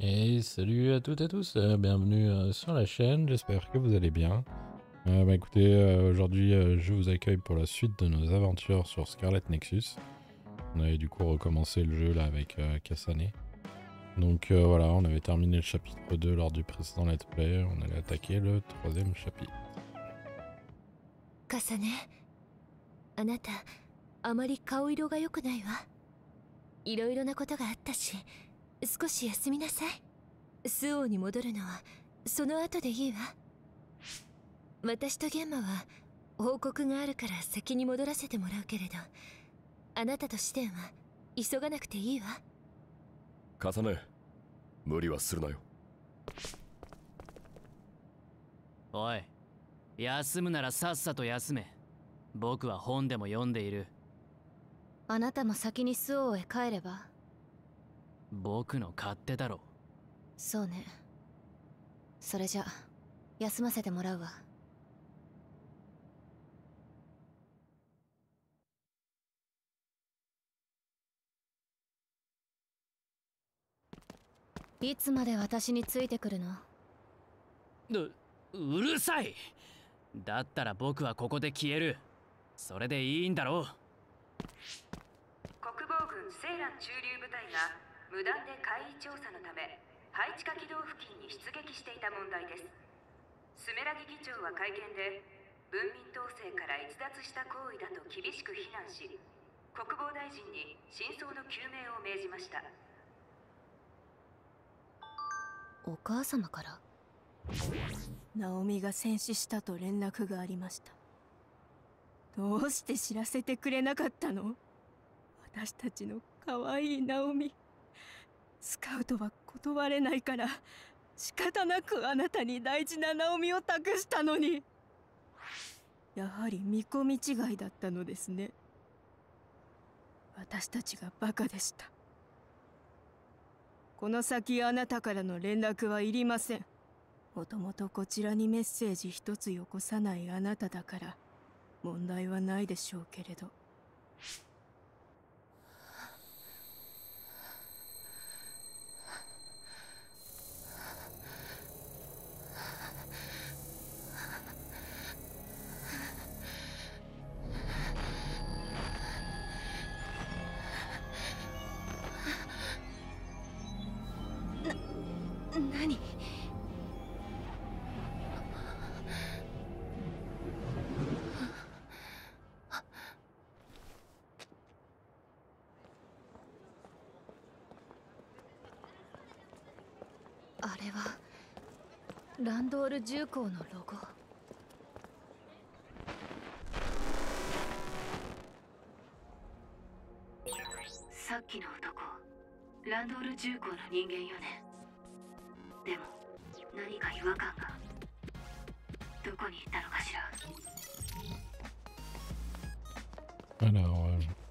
Et salut à toutes et tous, bienvenue sur la chaîne, j'espère que vous allez bien. Écoutez, aujourd'hui je vous accueille pour la suite de nos aventures sur Scarlet Nexus. On avait du coup recommencé le jeu là avec Kasane. Donc voilà, on avait terminé le chapitre 2 lors du précédent let's play, on allait attaquer le troisième chapitre. Kasane, あなた、あまり顔色が良くないわ。いろいろなことがあったし、少し休みなさい。スオーに戻るのはその後でいいわ。私とゲンマは報告があるから先に戻らせてもらうけれど、あなたとシテンは急がなくていいわ。 カサネ、無理はするなよ。 おい、休むならさっさと休め。僕は本でも読んでいる。 あなたも先にスオーへ帰れば。 僕の勝手だろ。 そうね。それじゃ休ませてもらうわ。いつまで私についてくるの？ うるさい。だったら僕はここで消える。それでいいんだろう。 国防軍セーラン駐留部隊が無断で海位調査のため配置下軌道付近に出撃していた問題です。スメラギ議長は会見で文民統制から逸脱した行為だと厳しく非難し、国防大臣に真相の究明を命じました。 お母様から？ ナオミが戦死したと連絡がありました。どうして知らせてくれなかったの？私たちの可愛いナオミ。スカウトは断れないから仕方なくあなたに大事なナオミを託したのに。やはり見込み違いだったのですね。私たちがバカでした。この先あなたからの連絡はいりません。もともとこちらにメッセージ一つよこさないあなただから問題はないでしょうけれど。 何？あれはランドール重工のロゴ。 さっきの男、ランドール重工の人間よね。でも何か違和感が。どこに行ったのかしら。 Alors,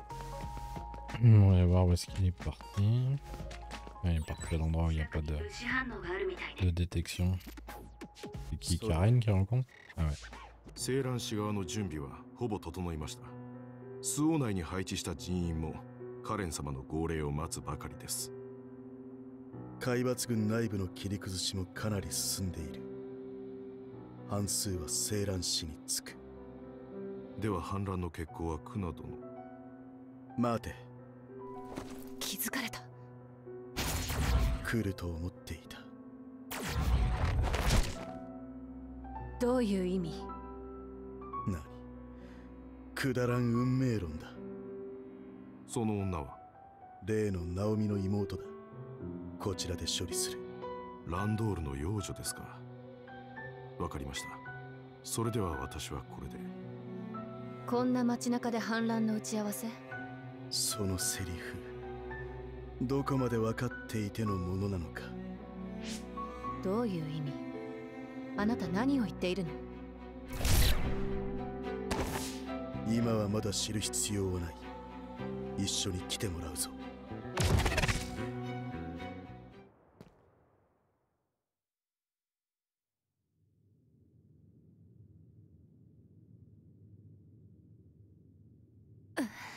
on va voir où est-ce qu'il est parti. Il est parti à l'endroit où il n'y a pas de détection. C'est qui, Karen qui rencontre? Ah ouais. セーラン氏側の準備はほぼ整いました。スオー内に配置した人員もカレン様の号令を待つばかりです。 海抜軍内部の切り崩しもかなり進んでいる。半数はセーラン氏につく。 では反乱の決行はクナドの。 待て。 気づかれた。 来ると思っていた。 どういう意味？ 何？くだらん運命論だ。 その女は例のナオミの妹だ。こちらで処理する。 ランドールの養女ですか。わかりました。それでは私はこれで。 こんな街中で反乱の打ち合わせ？ そのセリフ、どこまで分かっていてのものなのか。 どういう意味？あなた何を言っているの？ 今はまだ知る必要はない。一緒に来てもらうぞ。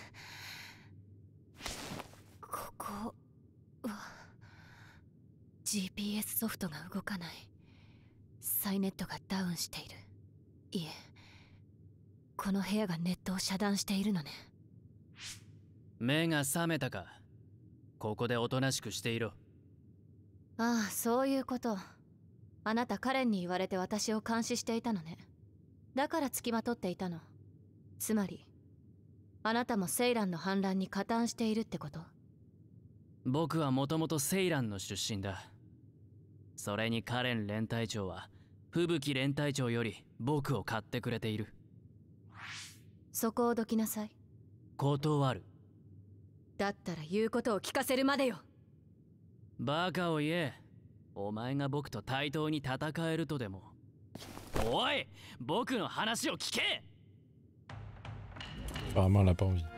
ここは GPS ソフトが動かない。サイネットがダウンしている。いえ、この部屋がネットを遮断しているのね。 目が覚めたか。ここでおとなしくしていろ。 ああ、そういうこと。あなたカレンに言われて私を監視していたのね。だから付きまとっていたの。つまりあなたもセイランの反乱に加担しているってこと？ 僕はもともとセイランの出身だ。それにカレン連隊長は吹雪連隊長より僕を買ってくれている。 そこをどきなさい。 断る。 だったら言うことを聞かせるまでよ。 バカを言え。お前が僕と対等に戦えるとでも。おい、僕の話を聞け。 Apparemment, elle a pas envie.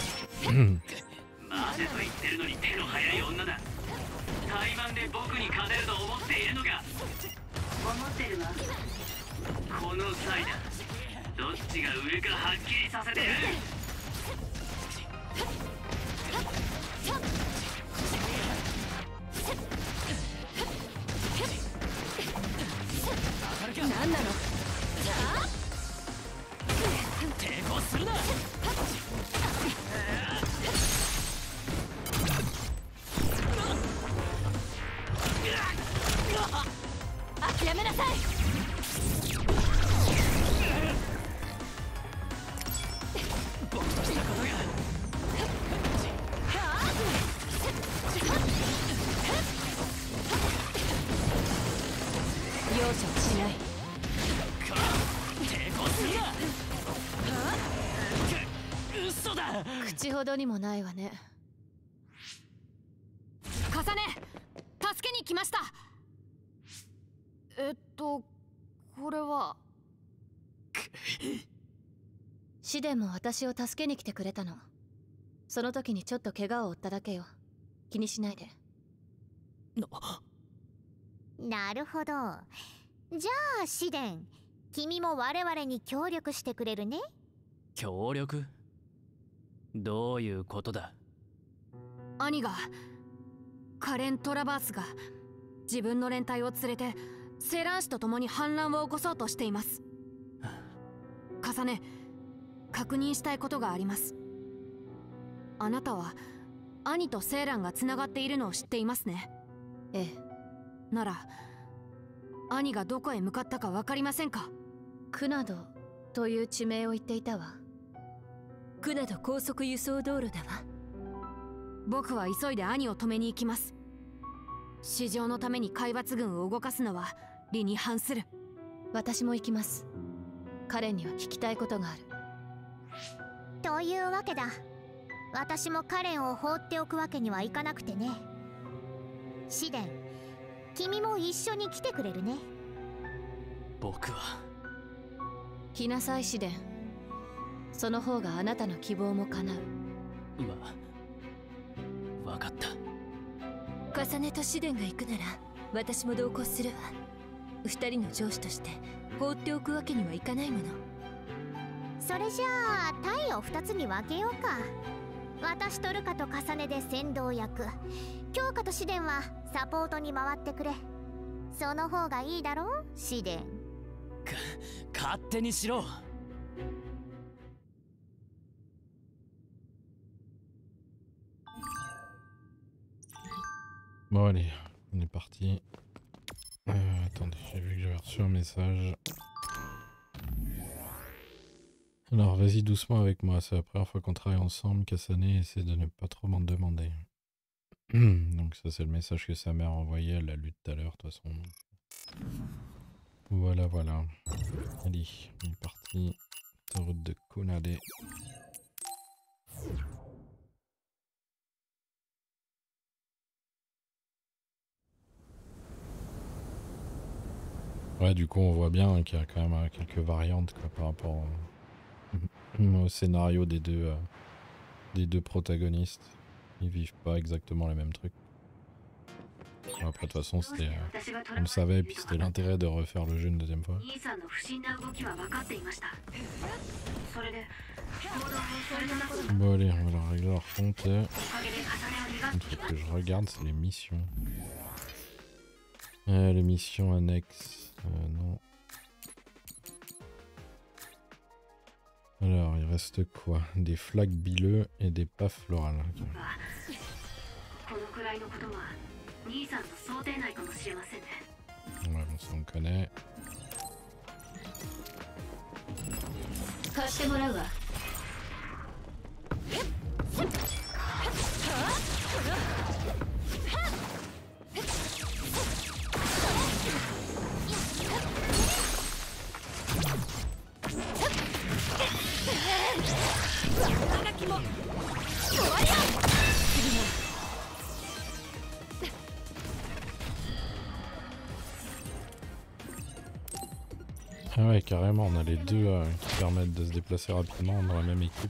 待てと言ってるのに手の早い女だ。対マンで僕に勝てると思っているのか。 思ってるわ。 この際だ。どっちが上かはっきりさせてる。 何なの？ 抵抗するな。 諦めなさい。 僕としたことが容赦はしない。 抵抗するな。嘘だ。 口ほどにもないわね。 カサネ、助けに来ました。これはシデンも私を助けに来てくれたの。その時にちょっと怪我を負っただけよ。気にしないで。 なるほど。じゃあシデン、君も我々に協力してくれるね。 協力？どういうことだ？ 兄がカレン・トラバースが自分の連隊を連れてセーラン氏と共に反乱を起こそうとしています。カサネ、確認したいことがあります。あなたは兄とセーランがつながっているのを知っていますね。 ええ。 なら兄がどこへ向かったか分かりませんか？ クナドという地名を言っていたわ。クナド高速輸送道路だわ。 僕は急いで兄を止めに行きます。市場のために海抜軍を動かすのは理に反する。 私も行きます。彼には聞きたいことがある。 というわけだ。私もカレンを放っておくわけにはいかなくてね。シデン、君も一緒に来てくれるね。 僕は来なさいシデン。その方があなたの希望も叶う。 わかった。 カサネとシデンが行くなら私も同行するわ。二人の上司として放っておくわけにはいかないもの。 それじゃあ隊を2つに分けようか。私とルカとカサネで先導役、強化とシデンはサポートに回ってくれ。その方がいいだろう、シデン。 勝手にしろ。 Bon allez, on est parti. Attendez, j'ai vu que j'avais reçu un message. Alors vas-y doucement avec moi, c'est la première fois qu'on travaille ensemble. Kasane essaie de ne pas trop m'en demander. Donc ça c'est le message que sa mère a envoyé, elle l'a lu tout à l'heure de toute façon. Voilà, voilà. Allez, on est parti. Route de Konade. Ouais, du coup, on voit bien qu'il y a quand même quelques variantes quoi, par rapport au scénario des deux protagonistes. Ils vivent pas exactement les mêmes trucs. Bon, après, de toute façon, c'était, on le savait, et puis c'était l'intérêt de refaire le jeu une deuxième fois. Bon, allez, on va leur régler leur compte. Un truc que je regarde, c'est les missions. Les missions annexes, non. Alors, il reste quoi? Des flaques bileux et des paf florales. Okay. Ouais, bon, ça on connaît. Ah ouais, carrément, on a les deux qui permettent de se déplacer rapidement dans la même équipe.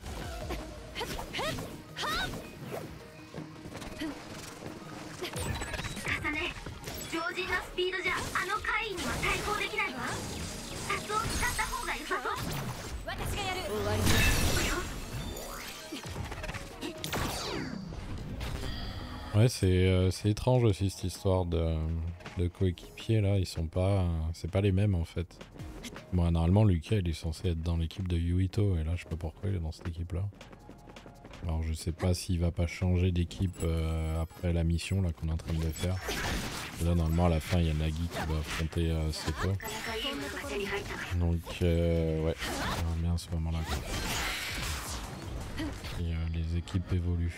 Ouais, c'est étrange aussi cette histoire de coéquipiers là, ils sont pas, c'est pas les mêmes en fait. Bon, normalement Lucas il est censé être dans l'équipe de Yuito et là je sais pas pourquoi il est dans cette équipe là. Alors je sais pas s'il va pas changer d'équipe après la mission là qu'on est en train de faire. Et là normalement à la fin il y a Nagi qui va affronter Seto. Donc ouais, on verra bien à ce moment là. Et les équipes évoluent.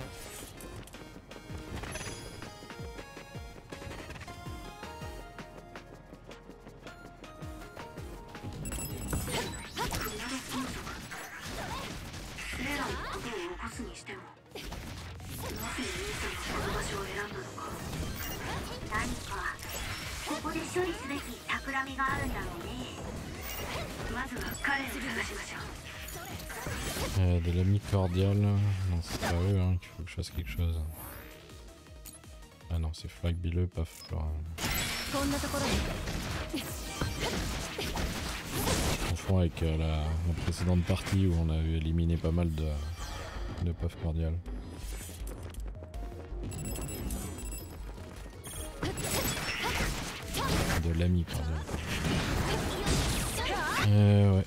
De l'ami cordial, non c'est pas eux hein, qu'il faut que je fasse quelque chose. Ah non c'est flag bileux, paf floral. Je confonds avec la précédente partie où on avait éliminé pas mal de paf cordial. De l'ami cordial. Ouais.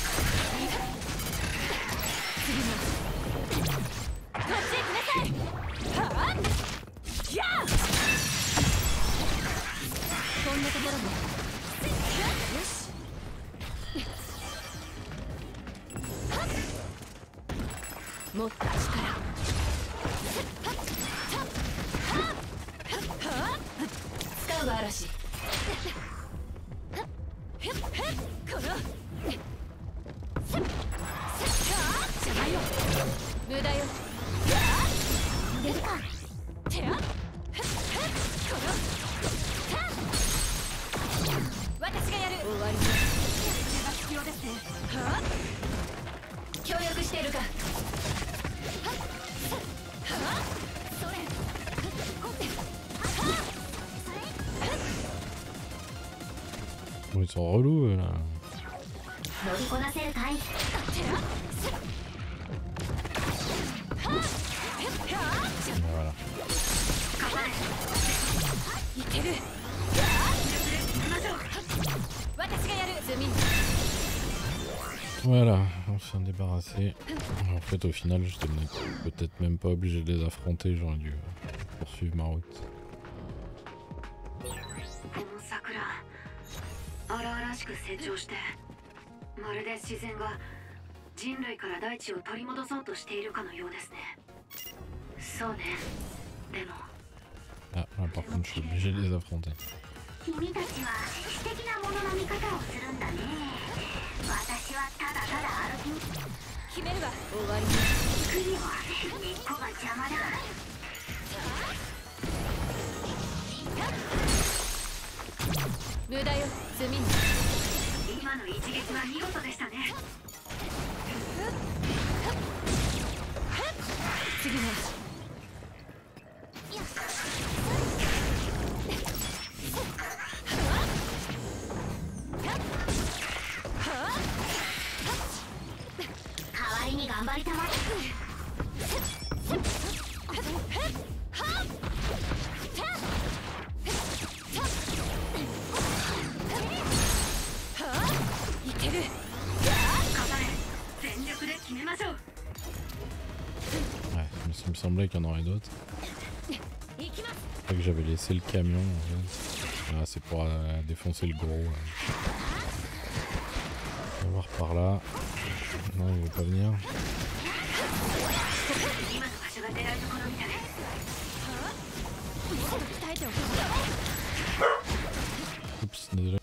Ils sont relous là. Voilà, on s'en débarrasser. En fait, au final, je n'étais peut-être même pas obligé de les affronter, j'aurais dû poursuivre ma route. 荒々しく成長してまるで自然が人類から大地を取り戻そうとしているかのようですね。そうね。でも Ah, là, par contre, je suis obligé de les affronter. 君たちは素敵なものの見方をするんだね。私はただただ歩き決めるわ。終わり。国は根っこが邪魔だ。無駄よ、罪に。 今の一撃は見事でしたね。 次は代わりに頑張りたまえ。 me semblait qu'il y en aurait d'autres. C'est vrai que j'avais laissé le camion en fait. Ah, c'est pour défoncer le gros. On va voir par là. Non, il veut pas venir. Oups, désolé.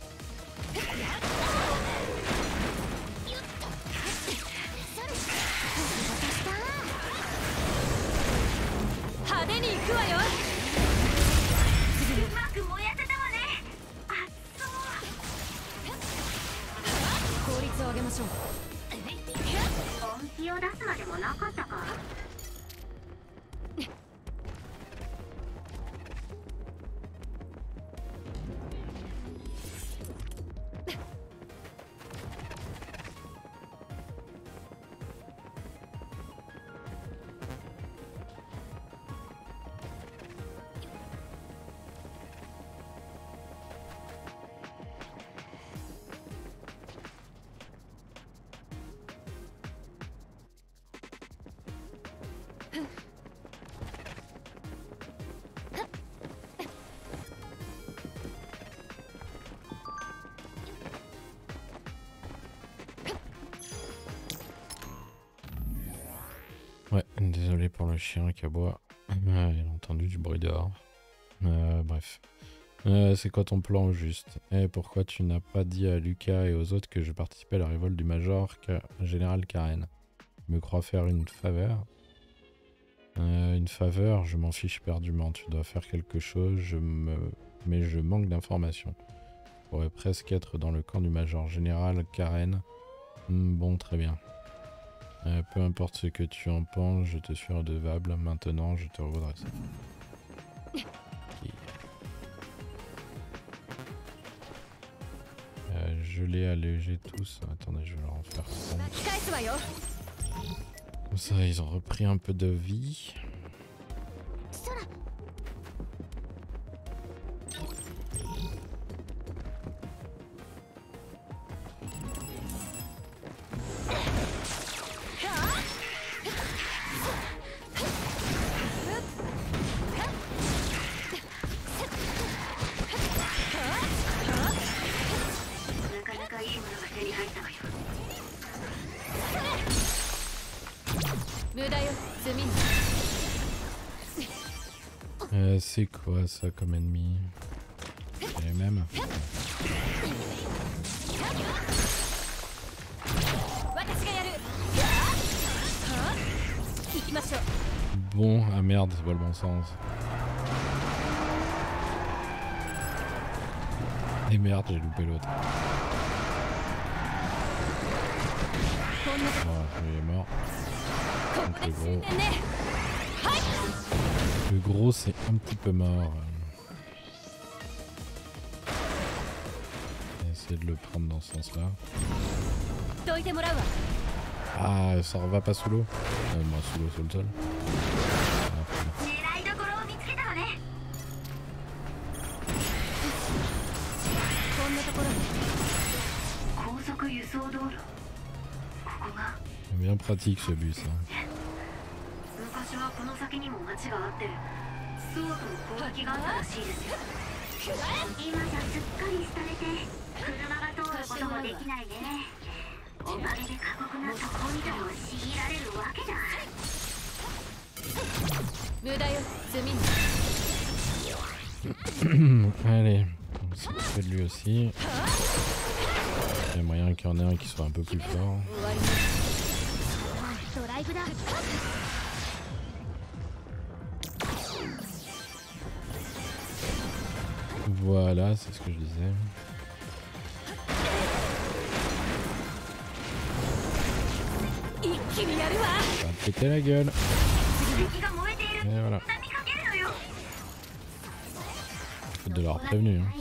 Ouais, désolé pour le chien qui aboie. Il a entendu du bruit dehors. Bref. C'est quoi ton plan au juste? Et pourquoi tu n'as pas dit à Lucas et aux autres que je participais à la révolte du Major Général Karen? Tu me crois faire une faveur? Une faveur, je m'en fiche éperdument. Tu dois faire quelque chose, mais je manque d'informations. Je pourrais presque être dans le camp du Major Général Karen. Bon, très bien. Peu importe ce que tu en penses, je te suis redevable. Maintenant, je te redresse. Okay. Je l'ai allégé tous. Attendez, je vais leur en faire 30. Comme ça, ils ont repris un peu de vie. C'est quoi ça comme ennemi? C'est les mêmes. Bon, ah merde, c'est pas le bon sens. Et merde, j'ai loupé l'autre. Voilà, il est mort. Donc le gros... Le gros c'est un petit peu mort. On va essayer de le prendre dans ce sens là. Ah, ça va pas sous l'eau. Moi sous l'eau, sous le sol. C'est bien pratique ce bus. Hein. Allez, on s'occupe de lui aussi. Il y a moyen qu'il y en ait un qui soit un peu plus fort. Voilà, c'est ce que je disais. Ça va péter la gueule. Et voilà. Faut de l'avoir prévenu. Hein.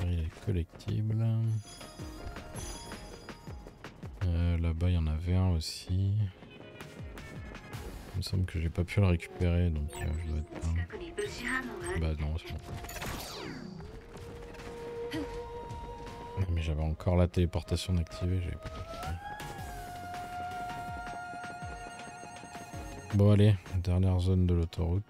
les collectibles. Là-bas, il y en avait un aussi. Il me semble que j'ai pas pu le récupérer, donc je dois être pas... Bah non, c'est bon. Mais j'avais encore la téléportation d'activer, j'avais pas compris. Bon allez, dernière zone de l'autoroute.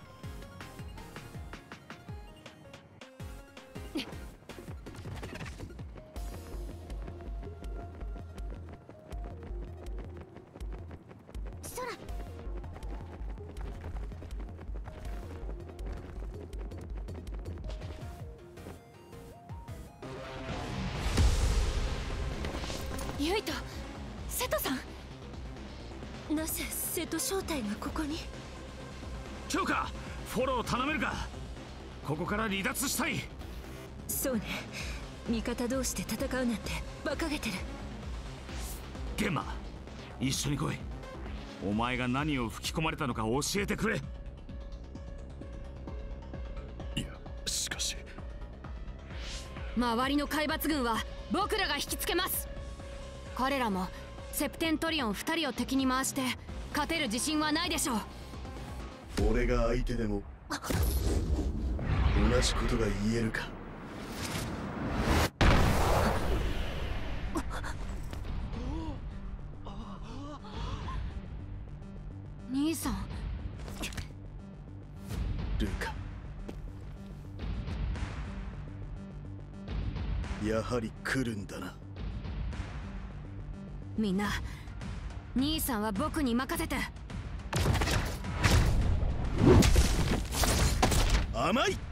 ユイト、瀬戸さん。なぜ瀬戸正体がここに？ 強化、フォロー頼めるか。ここから離脱したい。 そうね。味方同士で戦うなんて馬鹿げてる。 ゲンマ、一緒に来い。お前が何を吹き込まれたのか教えてくれ。 いや、しかし周りの海抜軍は僕らが引きつけます。彼らもセプテントリオン2人を敵に回して勝てる自信はないでしょう。 俺が相手でも同じことが言えるか。 兄さん。 ルカ、やはり来るんだな。 みんな、兄さんは僕に任せて。 甘い。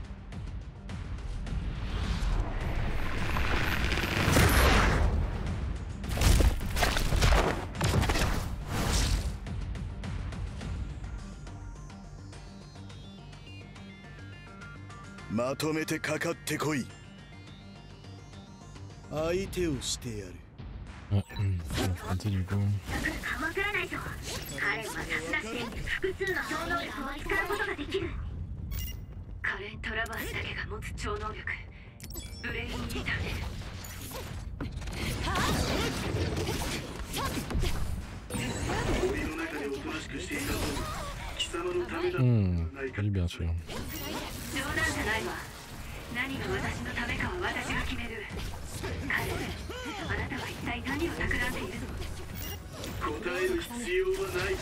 まとめてかかってこい。相手をしてやる。 Ah, c'est du coup. カレン・トラバースだけが持つ超能力、ブレイン・イーターです。 森の中でおとなしくしていたぞ。貴様のためだ。 Oui, bien sûr. 冗談じゃないわ。何が私のためかは私が決める。カレン、あなたは一体何を企んでいるの？ 答える必要はない。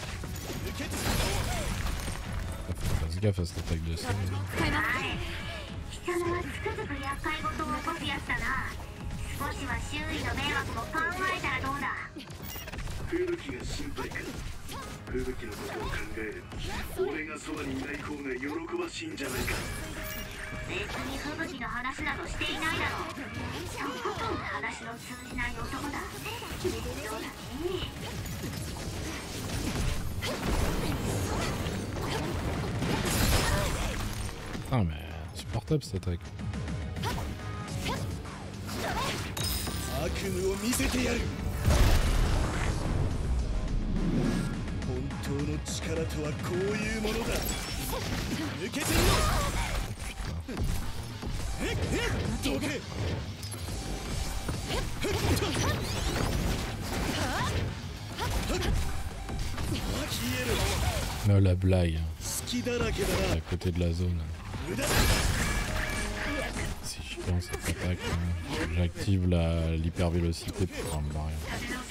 Fais gaffe à cette attaque de sol. 貴様はつくづく厄介事を起こすやつだな。少しは周囲の迷惑も考えたらどうだ。 吹雪が心配か。吹雪のことを考えれば俺がそばにいない方が喜ばしいんじゃないか。 別に吹雪の話などしていないだろう。とことん話の通じない男だ。そうだね。 Ah mais insupportable cette attaque. 悪夢を見せてやる。本当の力とはこういうものだ。抜けてみろ。どけ。 Non, la blague. À côté de la zone. C'est chiant cette attaque. J'active l'hypervélocité pour pouvoir me barrer.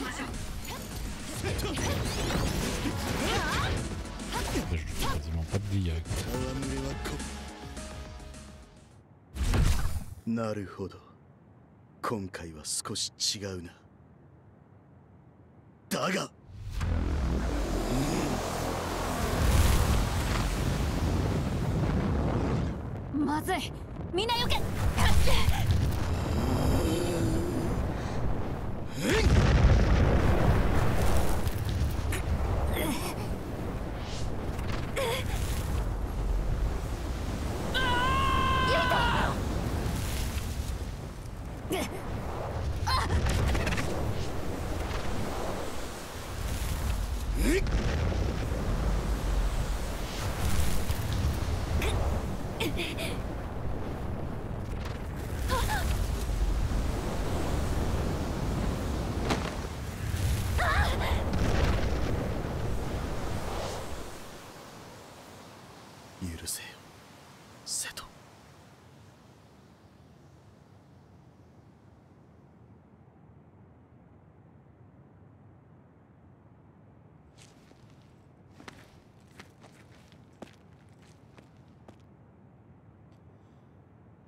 Je fais quasiment pas de dégâts. なるほど。今回は少し違うな。だが。 まずい、みんなよけ。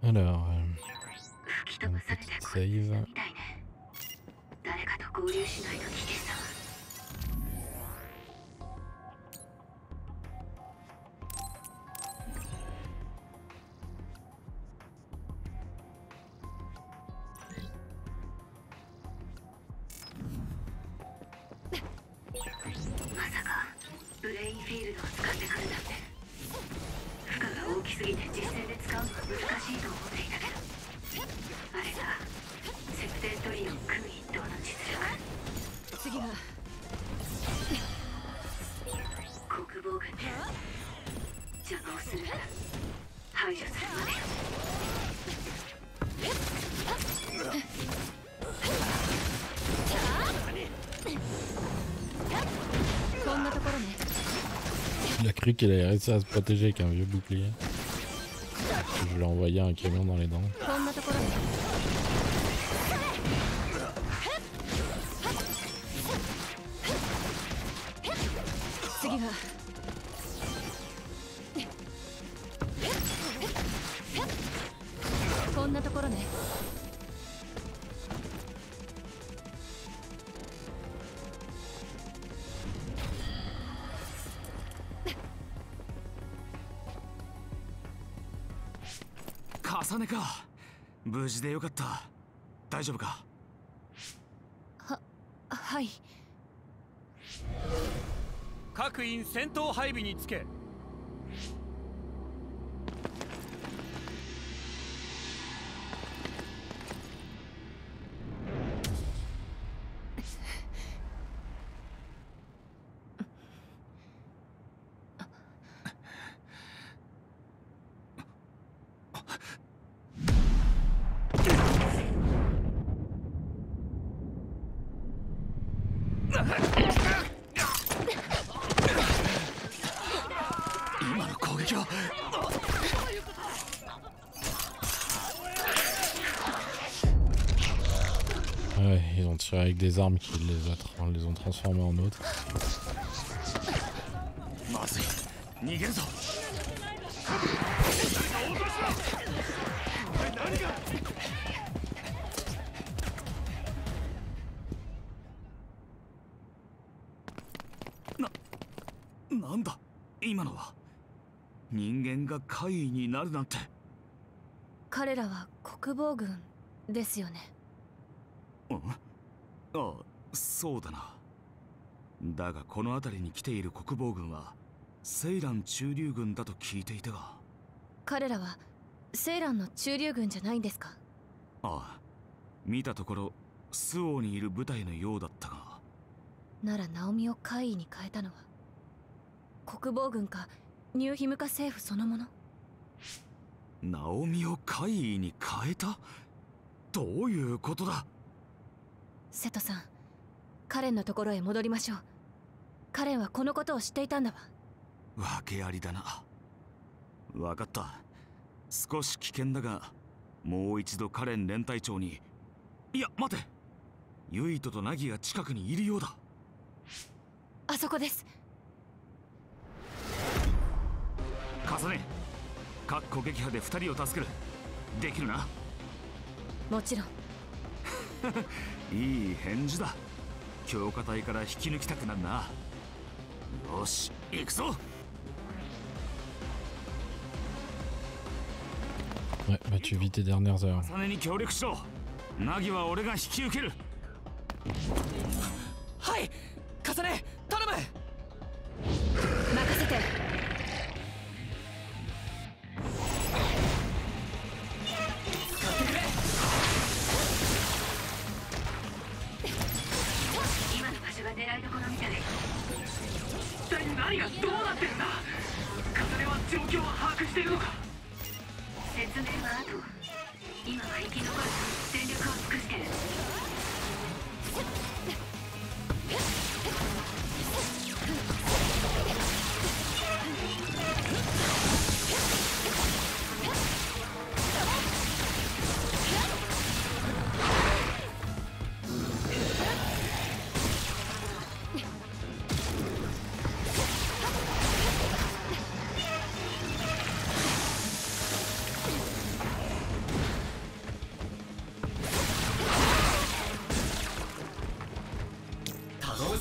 Alors, un petit save. 誰かと合流しないと危険だわ。まさかブレインフィールドを使ってくるなんて。負荷が大きすぎて実戦で使うのは難しいと思っていたけど、あれがセプテントリオン組一等の実力。 次は国防軍で邪魔をするなら排除するまでよ。 こんなところね。 Il a cru qu'il allait réussir à se protéger avec un vieux bouclier. Je lui ai envoyé un camion dans les dents. こんなところね。次はこんなところね。 重ねか。無事でよかった。大丈夫か。 はい。 各員戦闘配備につけ。 今の攻撃は Ouais, ils ont tiré avec des armes qui les ont transformés en autres. まずい、逃げるぞ。なんだ今のは。人間が怪異になるなんて。 彼らは国防軍ですよね。 うん、ああ、そうだな。だがこの辺りに来ている国防軍はセイラン駐留軍だと聞いていたが。 彼らはセイランの駐留軍じゃないんですか。 ああ、見たところスオーにいる部隊のようだったが。 ならナオミを怪異に変えたのは国防軍かニューヒムカ政府そのもの。 ナオミを怪異に変えた？どういうことだ？ 瀬戸さん、カレンのところへ戻りましょう。カレンはこのことを知っていたんだわ。 訳ありだな。分かった。少し危険だがもう一度カレン連隊長に。いや待て、ユイトとナギが近くにいるようだ。 あそこです。 重ね、各個撃破で2人を助ける。できるな。 もちろん。 いい返事だ。強化隊から引き抜きたくなるな。よし、行くぞ。 Ouais, bah tu vis tes dernières heures. 重ねに協力しろ。ナギは俺が引き受ける。 はい、重ね、頼む。 任せて。 今の場所が狙いどころみたい。一体何がどうなってるんだ。重ねは状況を把握しているのか。説明は後。今は生き残る全力を尽くしてる。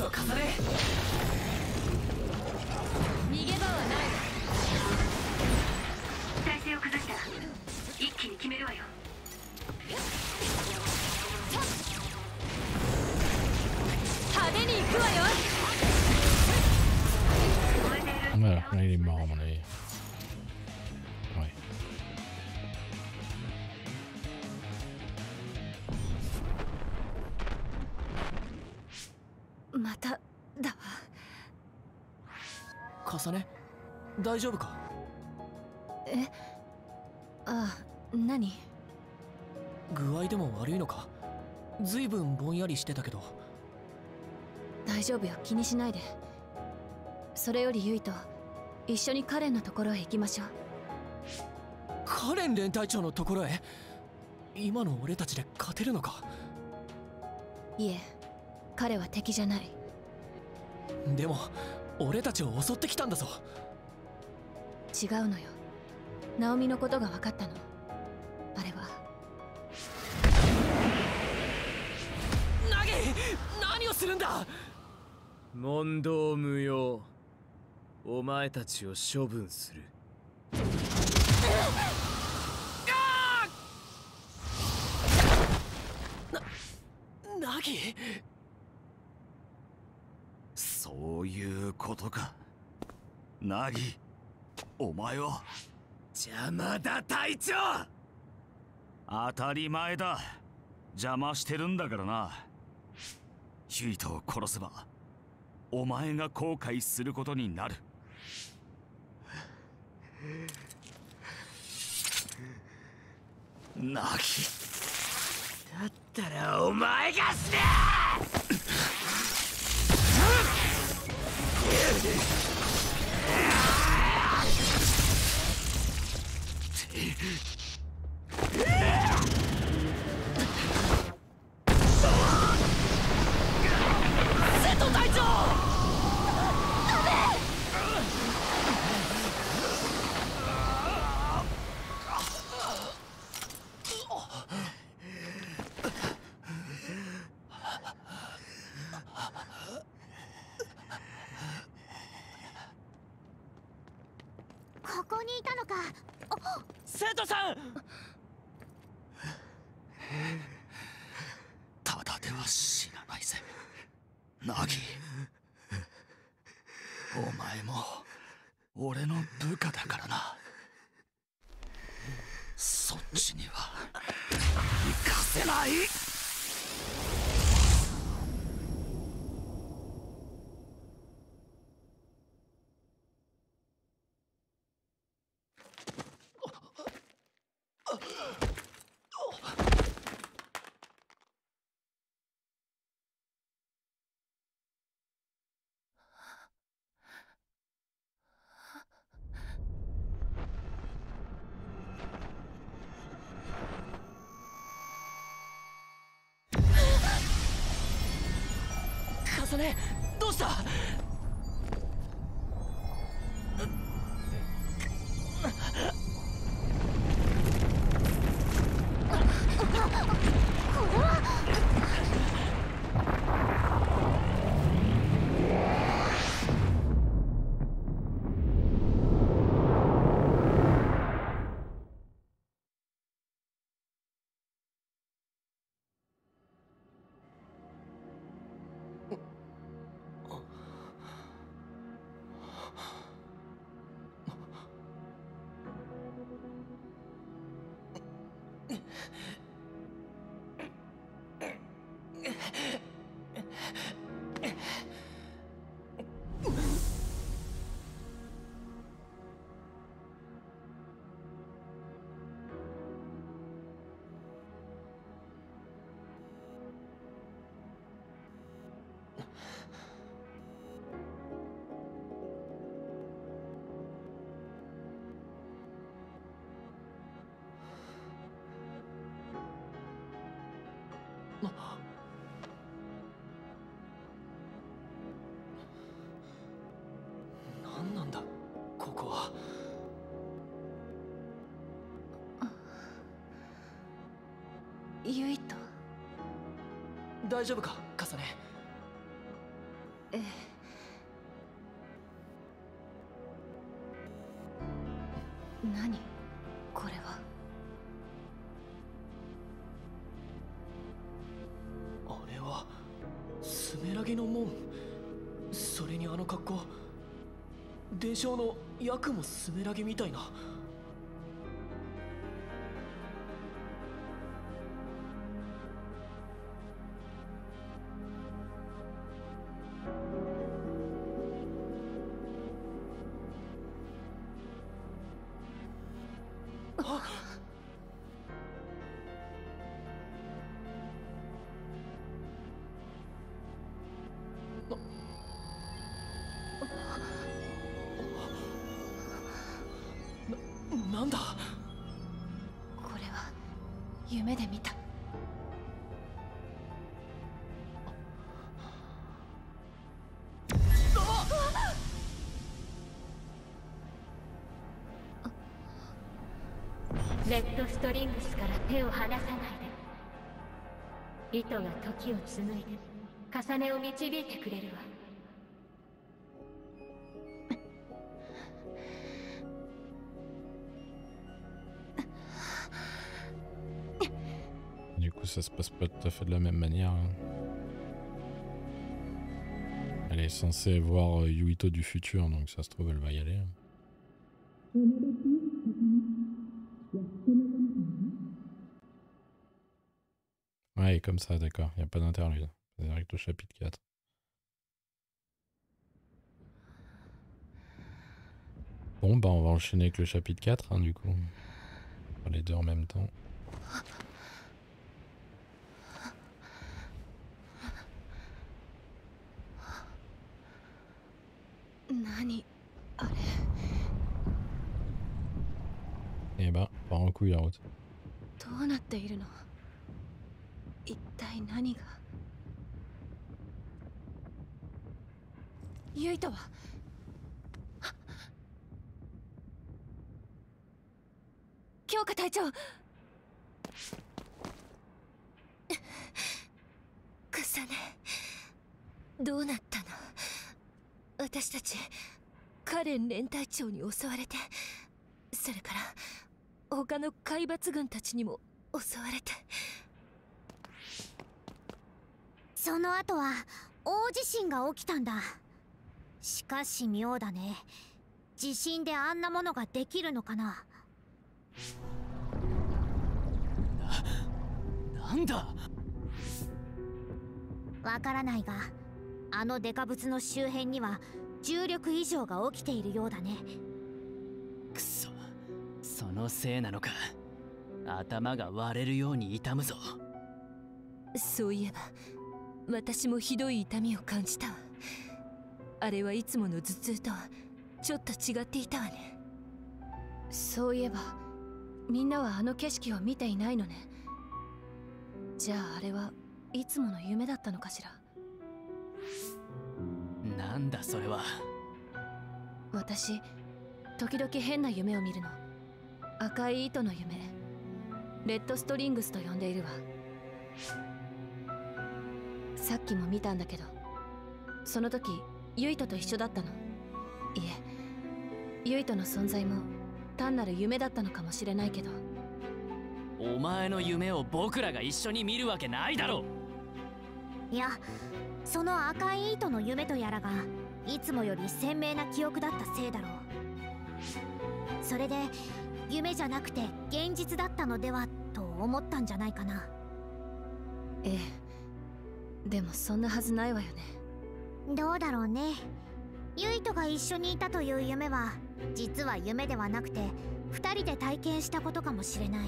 ぞ重ね。 逃げ場はない。 体勢を崩したら一気に決めるわよ。 派手に行くわよ。 Voilà, là il est mort à mon avis. Ouais. まただわ。 重ね、大丈夫か？ え、あ、何？ 具合でも悪いのか？ずいぶんぼんやりしてたけど。 大丈夫よ、気にしないで。それよりユイと一緒にカレンのところへ行きましょう。 カレン連隊長のところへ？今の俺たちで勝てるのか？ いえ、彼は敵じゃない。 でも俺たちを襲ってきたんだぞ。 違うのよ。ナオミのことが分かったの。あれは。 ナギ、何をするんだ！ 問答無用。お前たちを処分する。 ナギ？ そういうことか。ナギ、お前は邪魔だ隊長。 当たり前だ。邪魔してるんだからな。ユイトを殺せばお前が後悔することになる。ナギ、 だったらお前が死ね！ 瀬戸隊長！ ここにいたのか。 瀬戸さん！ ただでは死なないぜ、ナギ。お前も俺の部下だからな。そっちには行かせない。 重ね、どうした？何なんだここは。 ユイと大丈夫か、重ね？ ええ。何これは。 あれはスメラギの門。それにあの格好、伝承の役もスメラギみたいな。なんだこれは夢で見た。 レッドストリングスから手を離さないで。糸が時を紡いで重ねを導いてくれるわ。 Du coup, ça se passe pas tout à fait de la même manière. Elle est censée voir Yuito du futur, donc ça se trouve, elle va y aller. Ouais, comme ça, d'accord. Il n'y a pas d'interlude. C'est direct au chapitre 4. Bon, bah on va enchaîner avec le chapitre 4, hein, du coup. On va les deux en même temps. Eh ben, part en couille la route. どうなっているの？一体何が？ユイトは？強化隊長。カサネ、どうなったの？私たちカレン連隊長に襲われて、それから他の海抜軍たちにも襲われて。 その後は大地震が起きたんだ。しかし妙だね。地震であんなものができるのかな。 なんだ。 わからないが、あのデカブツの周辺には重力異常が起きているようだね。 くそ、そのせいなのか。頭が割れるように痛むぞ。 そういえば私もひどい痛みを感じたわ。あれはいつもの頭痛とはちょっと違っていたわね。そういえばみんなはあの景色を見ていないのね。じゃああれはいつもの夢だったのかしら。 なんだそれは。 私時々変な夢を見るの。赤い糸の夢、レッドストリングスと呼んでいるわ。さっきも見たんだけど、その時ユイトと一緒だったの。いえ、ユイトの存在も単なる夢だったのかもしれないけど。 お前の夢を僕らが一緒に見るわけないだろう。 いや、その赤い糸の夢とやらがいつもより鮮明な記憶だったせいだろう。それで夢じゃなくて現実だったのではと思ったんじゃないかな。 ええ、でもそんなはずないわよね。 どうだろうね。ユイトが一緒にいたという夢は実は夢ではなくて2人で体験したことかもしれない。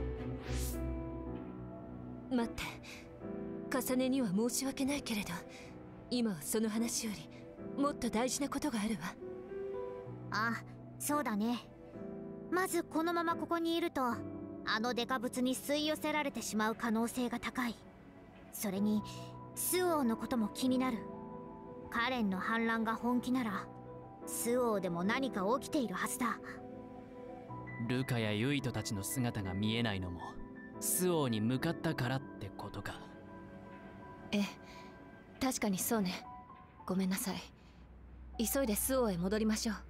待って、重ねには申し訳ないけれど、今はその話よりもっと大事なことがあるわ。 あ、そうだね。まずこのままここにいるとあのデカブツに吸い寄せられてしまう可能性が高い。それにスオーのことも気になる。カレンの反乱が本気ならスオーでも何か起きているはずだ。 ルカやユイトたちの姿が見えないのもスオーに向かったからってことか。 ええ、確かにそうね。 ごめんなさい。急いでスオへ戻りましょう。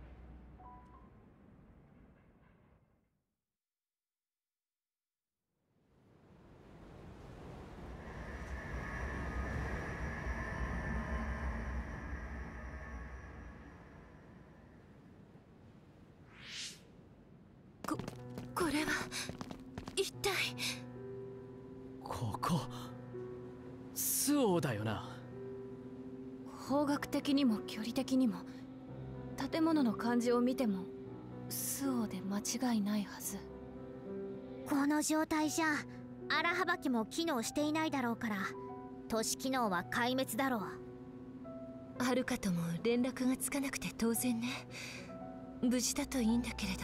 これは一体。 ここスオだよな。 方角的にも距離的にも建物の感じを見てもスオで間違いないはず。 この状態じゃ荒幅機も機能していないだろうから、都市機能は壊滅だろう。 アルカとも連絡がつかなくて当然ね。無事だといいんだけれど。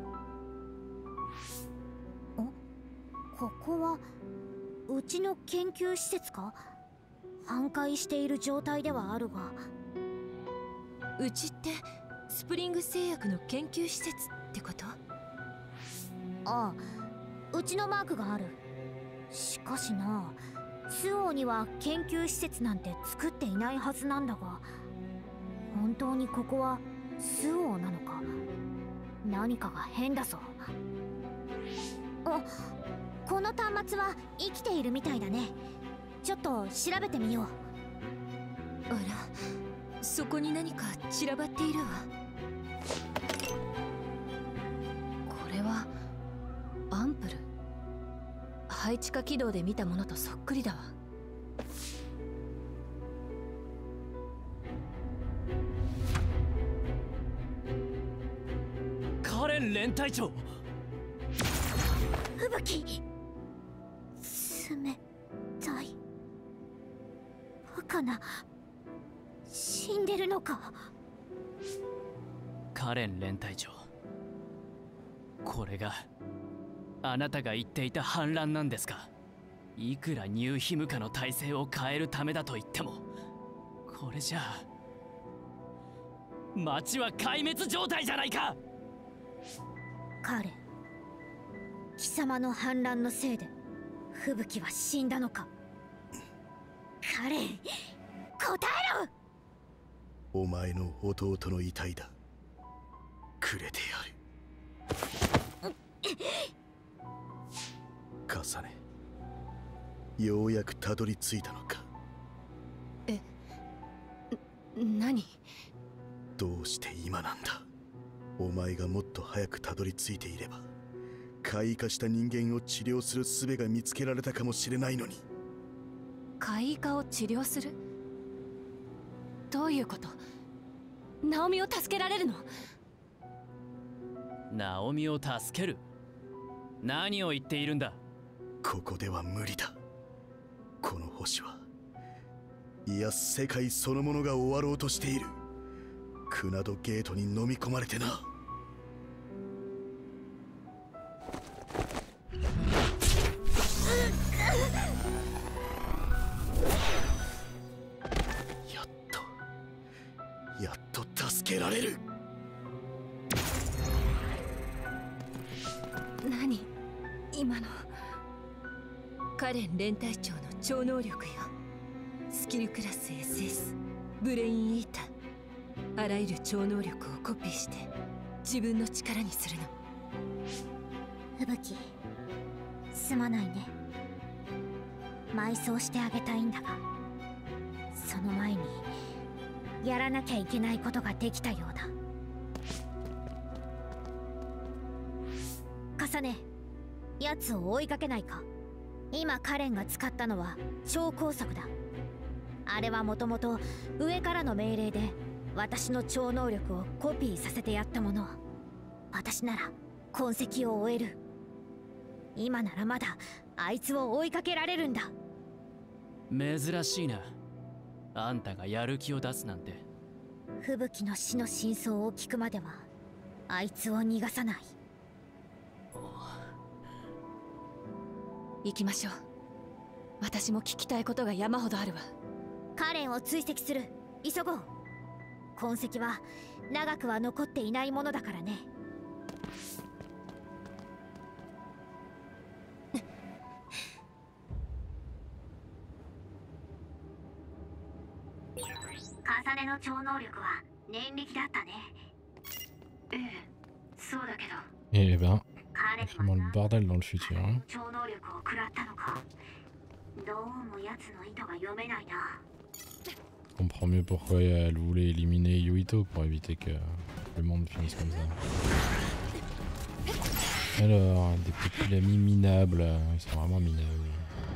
ここはうちの研究施設か？半壊している状態ではあるが。 うちってスプリング製薬の研究施設ってこと？ ああ、うちのマークがある。しかしな、スオーには研究施設なんて作っていないはずなんだが、本当にここはスオーなのか？何かが変だぞ。この端末は生きているみたいだね。ちょっと調べてみよう。 あら、そこに何か散らばっているわ。これはアンプル。配置化軌道で見たものとそっくりだわ。 カレン連隊長。 吹雪、冷たい。バカな、死んでるのか？ カレン連隊長、これがあなたが言っていた反乱なんですか？いくらニューヒムカの体制を変えるためだと言っても、これじゃあ町は壊滅状態じゃないか。 カレン、貴様の反乱のせいで吹雪は死んだのか？カレン、答えろ！ お前の弟の遺体だ。くれてやる。カサネ、ようやくたどり着いたのか。 何？ どうして今なんだ？お前がもっと早くたどり着いていれば、怪異化した人間を治療する術が見つけられたかもしれないのに。 怪異化を治療する？どういうこと？ナオミを助けられるの？ ナオミを助ける？何を言っているんだ？ ここでは無理だ。この星は、いや世界そのものが終わろうとしている。クナドゲートに飲み込まれてな。やっと助けられる。 何？今の。カレン連隊長の超能力よ。スキルクラス SS ブレインイーター。あらゆる超能力をコピーして自分の力にするの。 吹雪、すまないね。埋葬してあげたいんだが、その前にやらなきゃいけないことができたようだ。カサネ、奴を追いかけないか？今カレンが使ったのは超高速だ。あれはもともと上からの命令で私の超能力をコピーさせてやったもの。私なら痕跡を追える。今ならまだあいつを追いかけられるんだ。 珍しいな、あんたがやる気を出すなんて。 吹雪の死の真相を聞くまではあいつを逃がさない。 行きましょう。私も聞きたいことが山ほどあるわ。 カレンを追跡する。急ごう。痕跡は長くは残っていないものだからね。 重ねの超能力は念力だったね。 ええ、そうだけど。 Eh ben, vraiment le bordel dans le futur. Hein. 超能力を食らったのか。どうも奴の意図が読めないな。 Je comprends mieux pourquoi elle voulait éliminer Yuito pour éviter que le monde finisse comme ça. Alors, des petits amis minables, ils sont vraiment minables.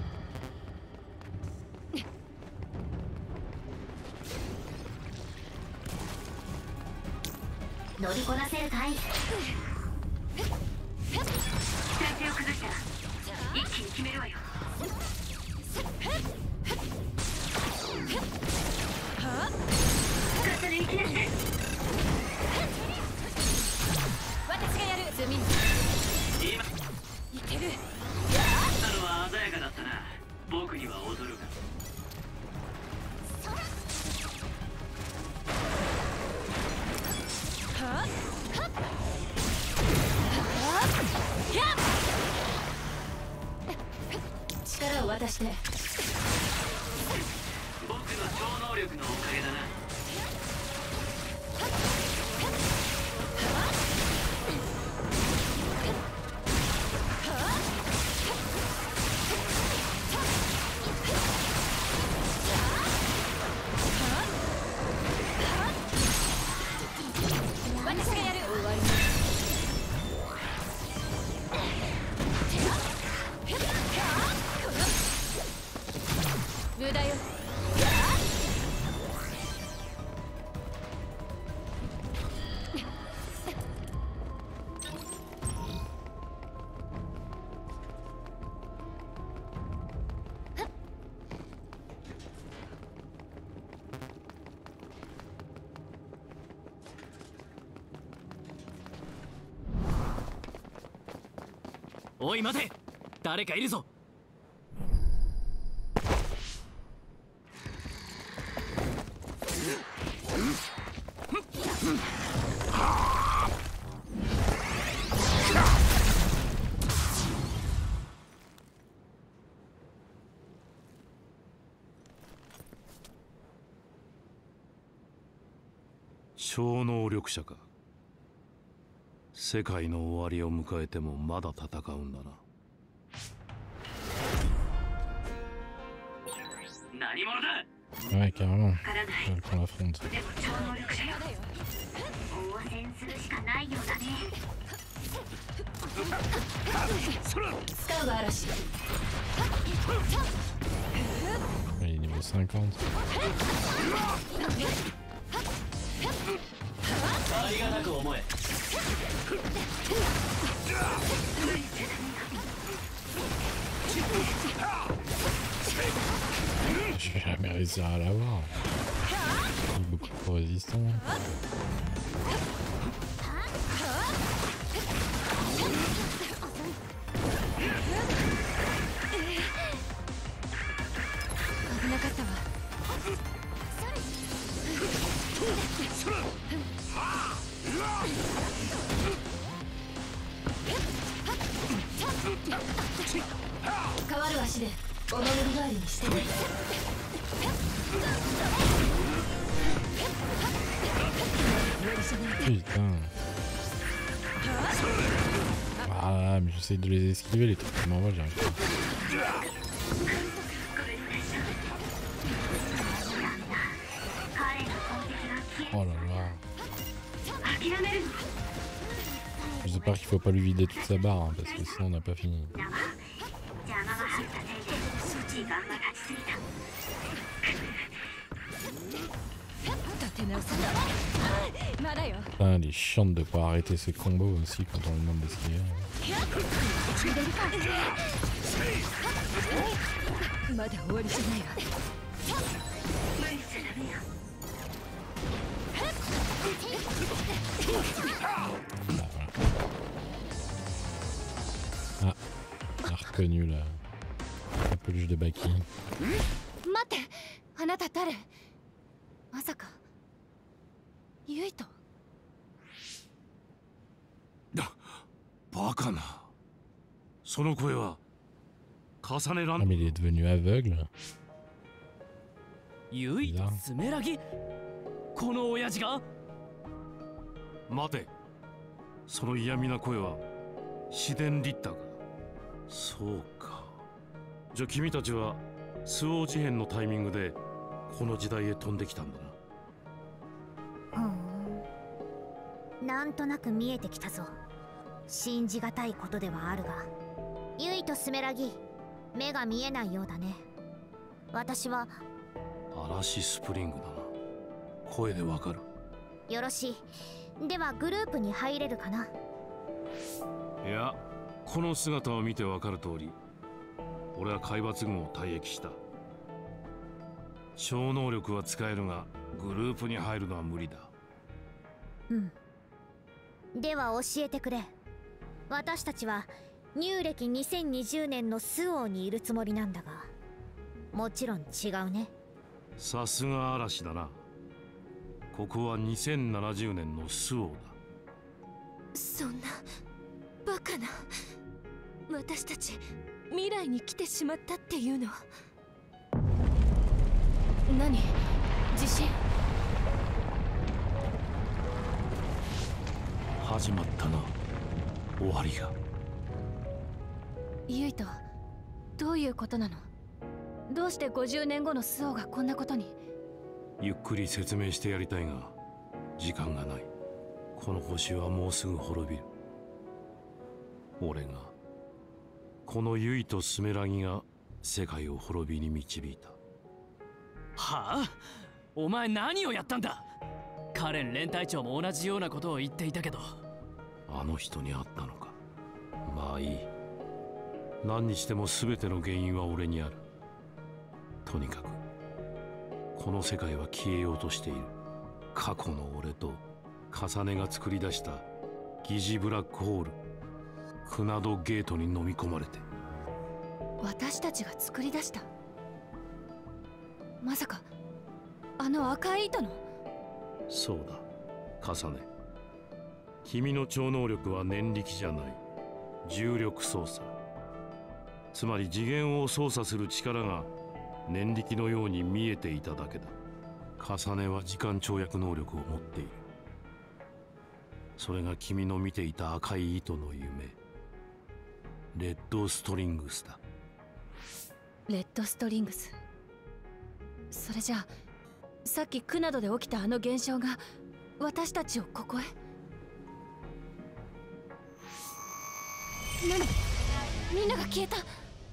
おい待て、誰かいるぞ。 超能力者か。世界の終わりを迎えてもまだ戦うんだな。 何者だ。 Ouais, carrément. On l'affronte. 応戦するしかないようだね。 使うが嵐。 Il est niveau 50. ありがたく思え。 Je vais jamais réussir à l'avoir. Il est beaucoup trop résistant. Putain. Ah, mais j'essaie de les esquiver, les trucs qui m'envoient, j'arrive pas. Oh là là. J'espère qu'il faut pas lui vider toute sa barre, hein, parce que sinon on n'a pas fini. Putain, elle est chiante de pas arrêter ses combos aussi quand on lui demande d'esquiver. Ah, on a reconnu la peluche de Baki. 待って、あなた誰？まさかユイト？ バカな。その声は重ねらん。 Ah mais il est devenu aveugle. ユイとスメラギ、この親父が。 待て、その嫌味な声はシデンリッターか。そうか。じゃあ君たちはスオー事変のタイミングでこの時代へ飛んできたんだな。 なんとなく見えてきたぞ。信じがたいことではあるが、ユイとスメラギ、目が見えないようだね。私は嵐スプリングだな。声でわかる。 よろしい。ではグループに入れるかな。 いや、この姿を見てわかる通り、俺は海抜軍を退役した。超能力は使えるがグループに入るのは無理だ。 では教えてくれ。私たちは入暦2020年のスオーにいるつもりなんだが、もちろん違うね。 さすが嵐だな。ここは2070年のスオーだ。 そんなバカな。私たち未来に来てしまったっていうの？何？地震？ 始まったな、終わりが。 ユイと、どういうことなの？どうして50年後のスオーがこんなことに？ ゆっくり説明してやりたいが時間がない。この星はもうすぐ滅びる。俺が、このユイとスメラギが世界を滅びに導いた。 はあ？お前何をやったんだ？カレン連隊長も同じようなことを言っていたけど。 あの人に会ったのか。まあいい。何にしても全ての原因は俺にある。とにかくこの世界は消えようとしている。過去の俺と重ねが作り出した疑似ブラックホール、クナドゲートに飲み込まれて。 私たちが作り出した？まさかあの赤い糸の？ そうだ、重ね。君の超能力は念力じゃない、重力操作。つまり次元を操作する力が念力のように見えていただけだ。重ねは時間跳躍能力を持っている。それが君の見ていた赤い糸の夢、レッドストリングスだ。 レッドストリングス。それじゃあさっきクナドで起きたあの現象が私たちをここへ？何？みんなが消えた。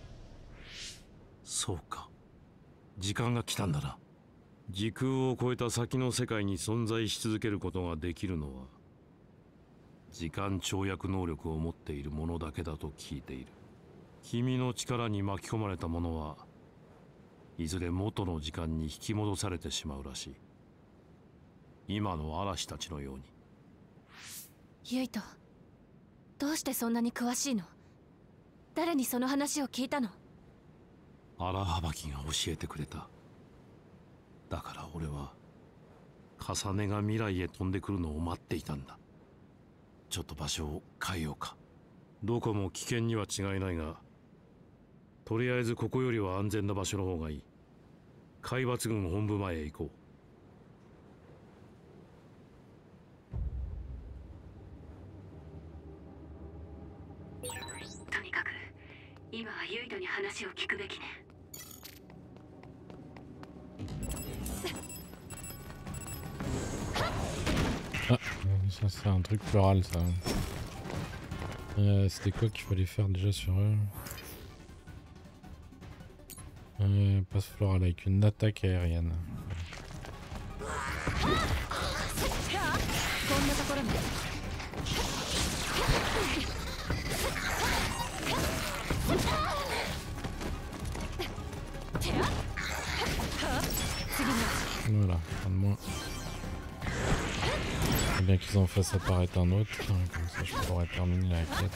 そうか、時間が来たんだな。時空を超えた先の世界に存在し続けることができるのは時間跳躍能力を持っているものだけだと聞いている。君の力に巻き込まれたものはいずれ元の時間に引き戻されてしまうらしい。今の嵐たちのように。 ユイト、どうしてそんなに詳しいの？誰にその話を聞いたの？ 荒幅木が教えてくれた。だから俺は重ねが未来へ飛んでくるのを待っていたんだ。ちょっと場所を変えようか。どこも危険には違いないが、とりあえずここよりは安全な場所の方がいい。海抜軍本部前へ行こう。とにかく今はユイトに話を聞くべきね。 Ah, ça c'est un truc floral ça. C'était quoi qu'il fallait faire déjà sur eux? Passe floral avec une attaque aérienne. Voilà, un de moins. C'est bien qu'ils en fassent apparaître un autre, comme ça je pourrais terminer la quête.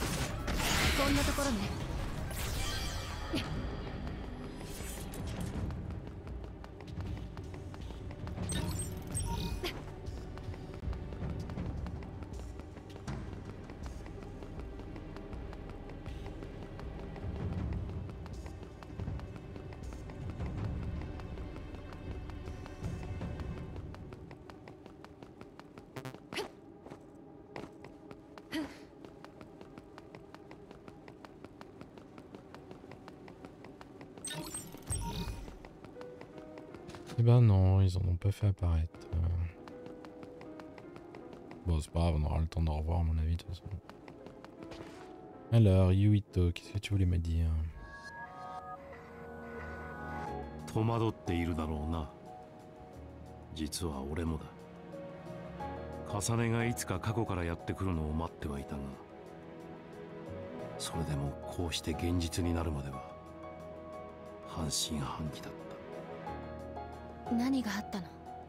Eh ben non, ils en ont pas fait apparaître. Bon, c'est pas grave, on aura le temps de revoir à mon avis de toute façon. Alors, Yuito, qu'est-ce que tu voulais me dire? 戸惑っているだろうな。実は俺もだ。重ねがいつか過去からやってくるのを待ってはいたが、それでもこうして現実になるまでは半信半疑だった。 何があったの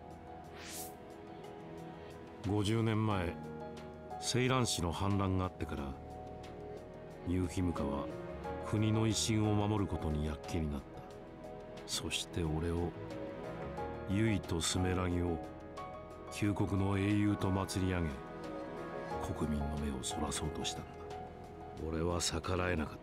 ？50年前、セイラン氏の反乱があってから、ニューヒムカは国の威信を守ることに躍起になった。そして俺を、ユイとスメラギを旧国の英雄と祭り上げ、国民の目をそらそうとしたんだ。俺は逆らえなかった。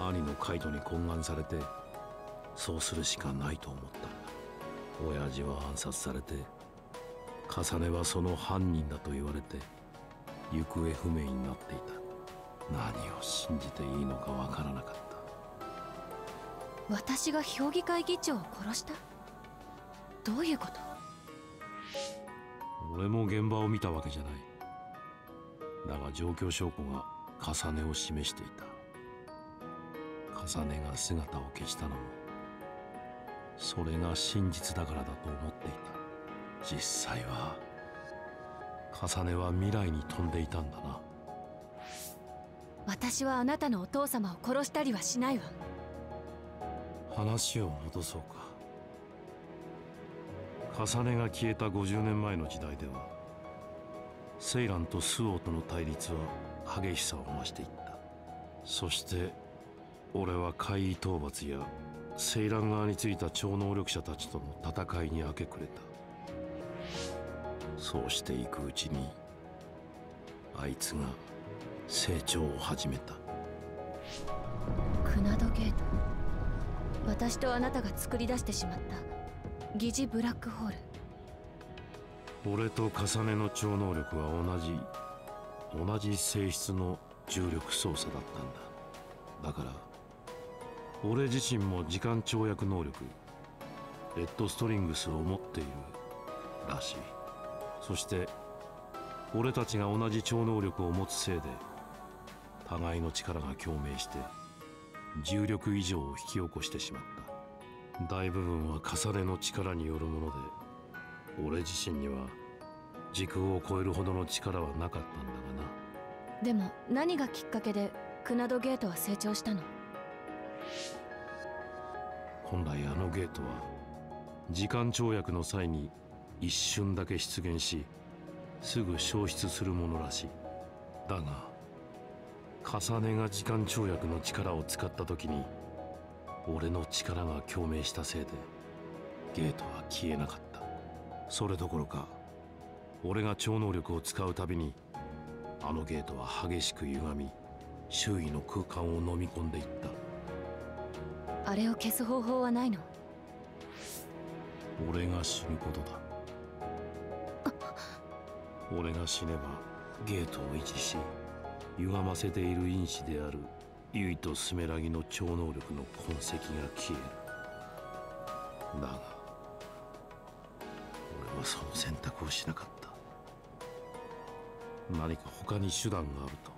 兄のカイトに懇願されて、そうするしかないと思ったんだ。親父は暗殺されて、重ねはその犯人だと言われて行方不明になっていた。何を信じていいのかわからなかった。 私が評議会議長を殺した？どういうこと？ 俺も現場を見たわけじゃない。だが状況証拠が重ねを示していた。重ねが姿を消したのもそれが真実だからだと思っていた。実際は重ねは未来に飛んでいたんだな。 私はあなたのお父様を殺したりはしないわ。 話を戻そうか。重ねが消えた50年前の時代では、セイランとスオーとの対立は激しさを増していった。そして俺は怪異討伐やセイラン側についた超能力者たちとの戦いに明け暮れた。そうしていくうちにあいつが成長を始めた。 クナドゲート、私とあなたが作り出してしまった疑似ブラックホール。 俺と重ねの超能力は同じ性質の重力操作だったんだ。だから俺自身も時間跳躍能力レッドストリングスを持っているらしい。そして俺たちが同じ超能力を持つせいで互いの力が共鳴して重力異常を引き起こしてしまった。大部分は重ねの力によるもので、俺自身には時空を超えるほどの力はなかったんだがな。 でも何がきっかけでクナドゲートは成長したの？ 本来あのゲートは時間跳躍の際に一瞬だけ出現しすぐ消失するものらしい。だが重ねが時間跳躍の力を使った時に俺の力が共鳴したせいでゲートは消えなかった。それどころか俺が超能力を使うたびにあのゲートは激しく歪み周囲の空間を飲み込んでいった。 あれを消す方法はないの？ 俺が死ぬことだ。俺が死ねばゲートを維持し歪ませている因子であるユイとスメラギの超能力の痕跡が消える。だが俺はその選択をしなかった。何か他に手段があると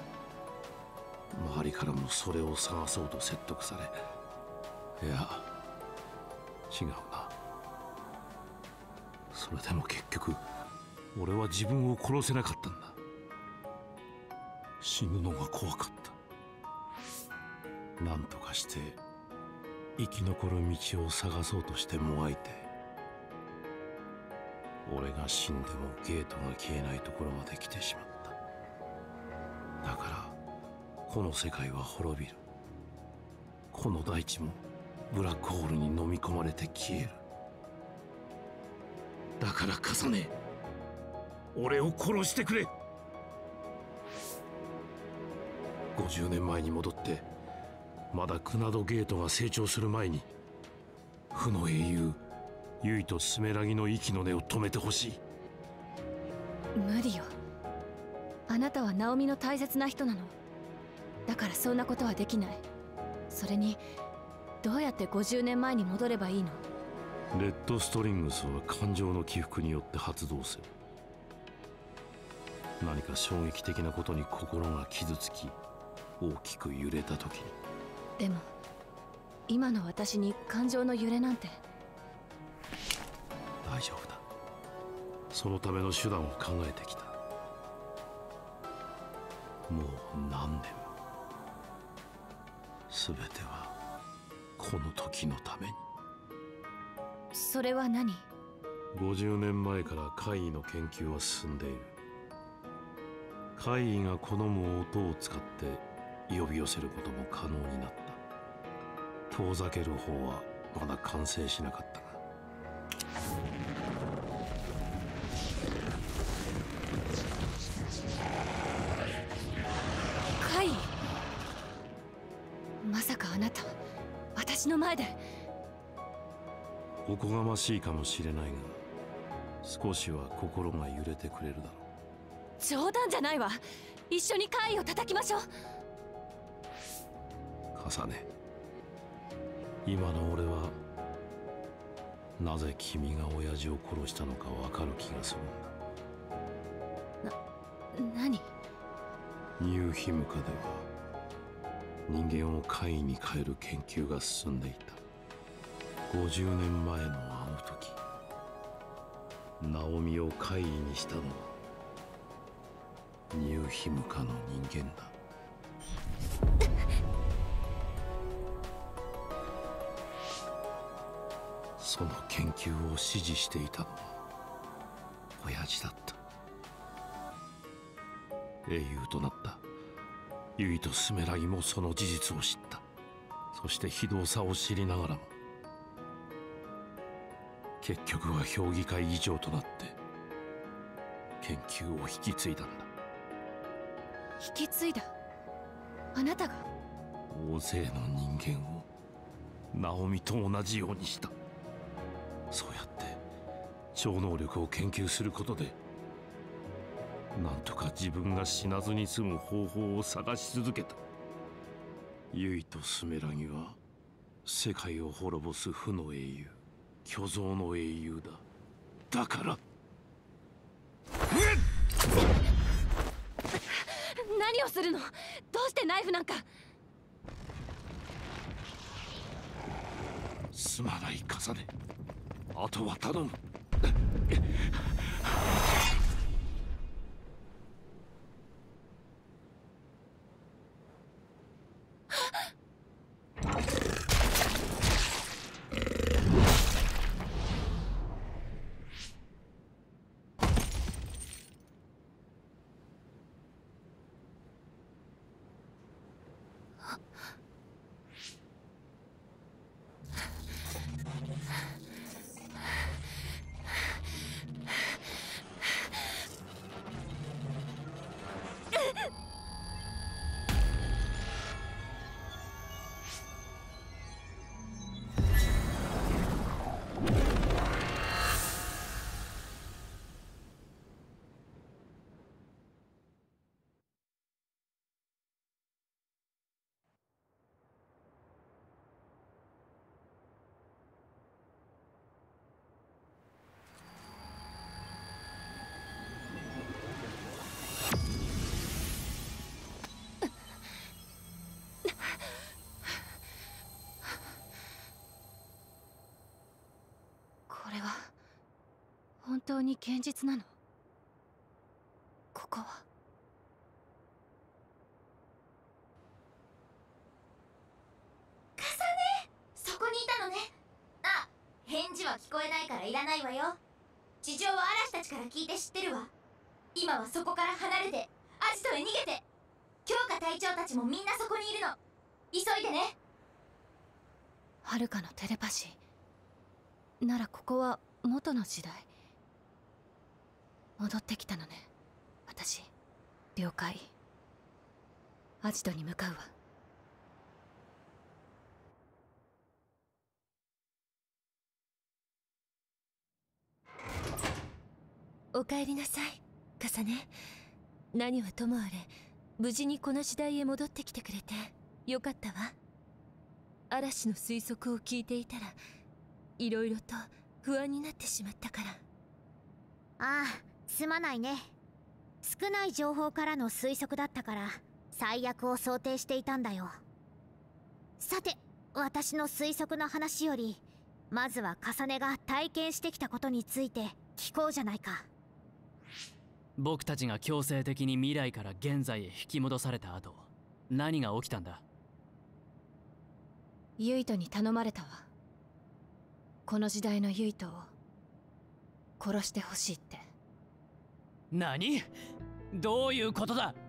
周りからもそれを探そうと説得され、いや違うな。それでも結局俺は自分を殺せなかったんだ。死ぬのが怖かった。何とかして生き残る道を探そうとしてもがいて、俺が死んでもゲートが消えないところまで来てしまった。だからこの世界は滅びる。この大地もブラックホールに飲み込まれて消える。だから重ね、俺を殺してくれ。50年前に戻ってまだクナドゲートが成長する前に負の英雄ユイとスメラギの息の根を止めてほしい。 無理よ。あなたはナオミの大切な人なの。だからそんなことはできない。それにどうやって50年前に戻ればいいの？ レッドストリングスは感情の起伏によって発動する。何か衝撃的なことに心が傷つき、大きく揺れた時に。 でも今の私に感情の揺れなんて。 大丈夫だ。そのための手段を考えてきた。もう何年も。全てはこの時のために。 それは何 ？50年前から怪異の研究は進んでいる。怪異が好む音を使って呼び寄せることも可能になった。遠ざける方はまだ完成しなかったが。 怪異？まさかあなた私の前で。 おこがましいかもしれないが、少しは心が揺れてくれるだろう。 冗談じゃないわ。一緒に怪異を叩きましょう。 重ね、今の俺はなぜ君が親父を殺したのか分かる気がするんだ。 何？ ニューヒムカでは人間を怪異に変える研究が進んでいた。50年前のあの時、ナオミを怪異にしたのはニューヒムカの人間だ。その研究を指示していたのは親父だった。英雄となったユイとスメラギもその事実を知った。そして非道さを知りながらも結局は評議会議長となって研究を引き継いだんだ。 引き継いだ？あなたが？ 大勢の人間をナオミと同じようにした。そうやって超能力を研究することでなんとか自分が死なずに済む方法を探し続けた。ユイとスメラギは世界を滅ぼす負の英雄、巨像の英雄だ。だから何をするの？どうしてナイフなんか。 すまない、重ね。あとは頼む。 これは本当に現実なの？ここは。 カサネ、そこにいたのね。あ、返事は聞こえないからいらないわよ。事情は嵐たちから聞いて知ってるわ。今はそこから離れてアジトへ逃げて。強化隊長たちもみんなそこにいるの。急いでね。 はるかのテレパシーならここは元の時代。戻ってきたのね、私。了解。アジトに向かうわ。 お帰りなさい、カサネ。何はともあれ無事にこの時代へ戻ってきてくれてよかったわ。嵐の推測を聞いていたらいろいろと不安になってしまったから。 ああ、すまないね。少ない情報からの推測だったから最悪を想定していたんだよ。さて、私の推測の話よりまずは重ねが体験してきたことについて聞こうじゃないか。 僕たちが強制的に未来から現在へ引き戻された後、何が起きたんだ？ ユイトに頼まれたわ。この時代のユイトを殺してほしいって。 何？どういうことだ？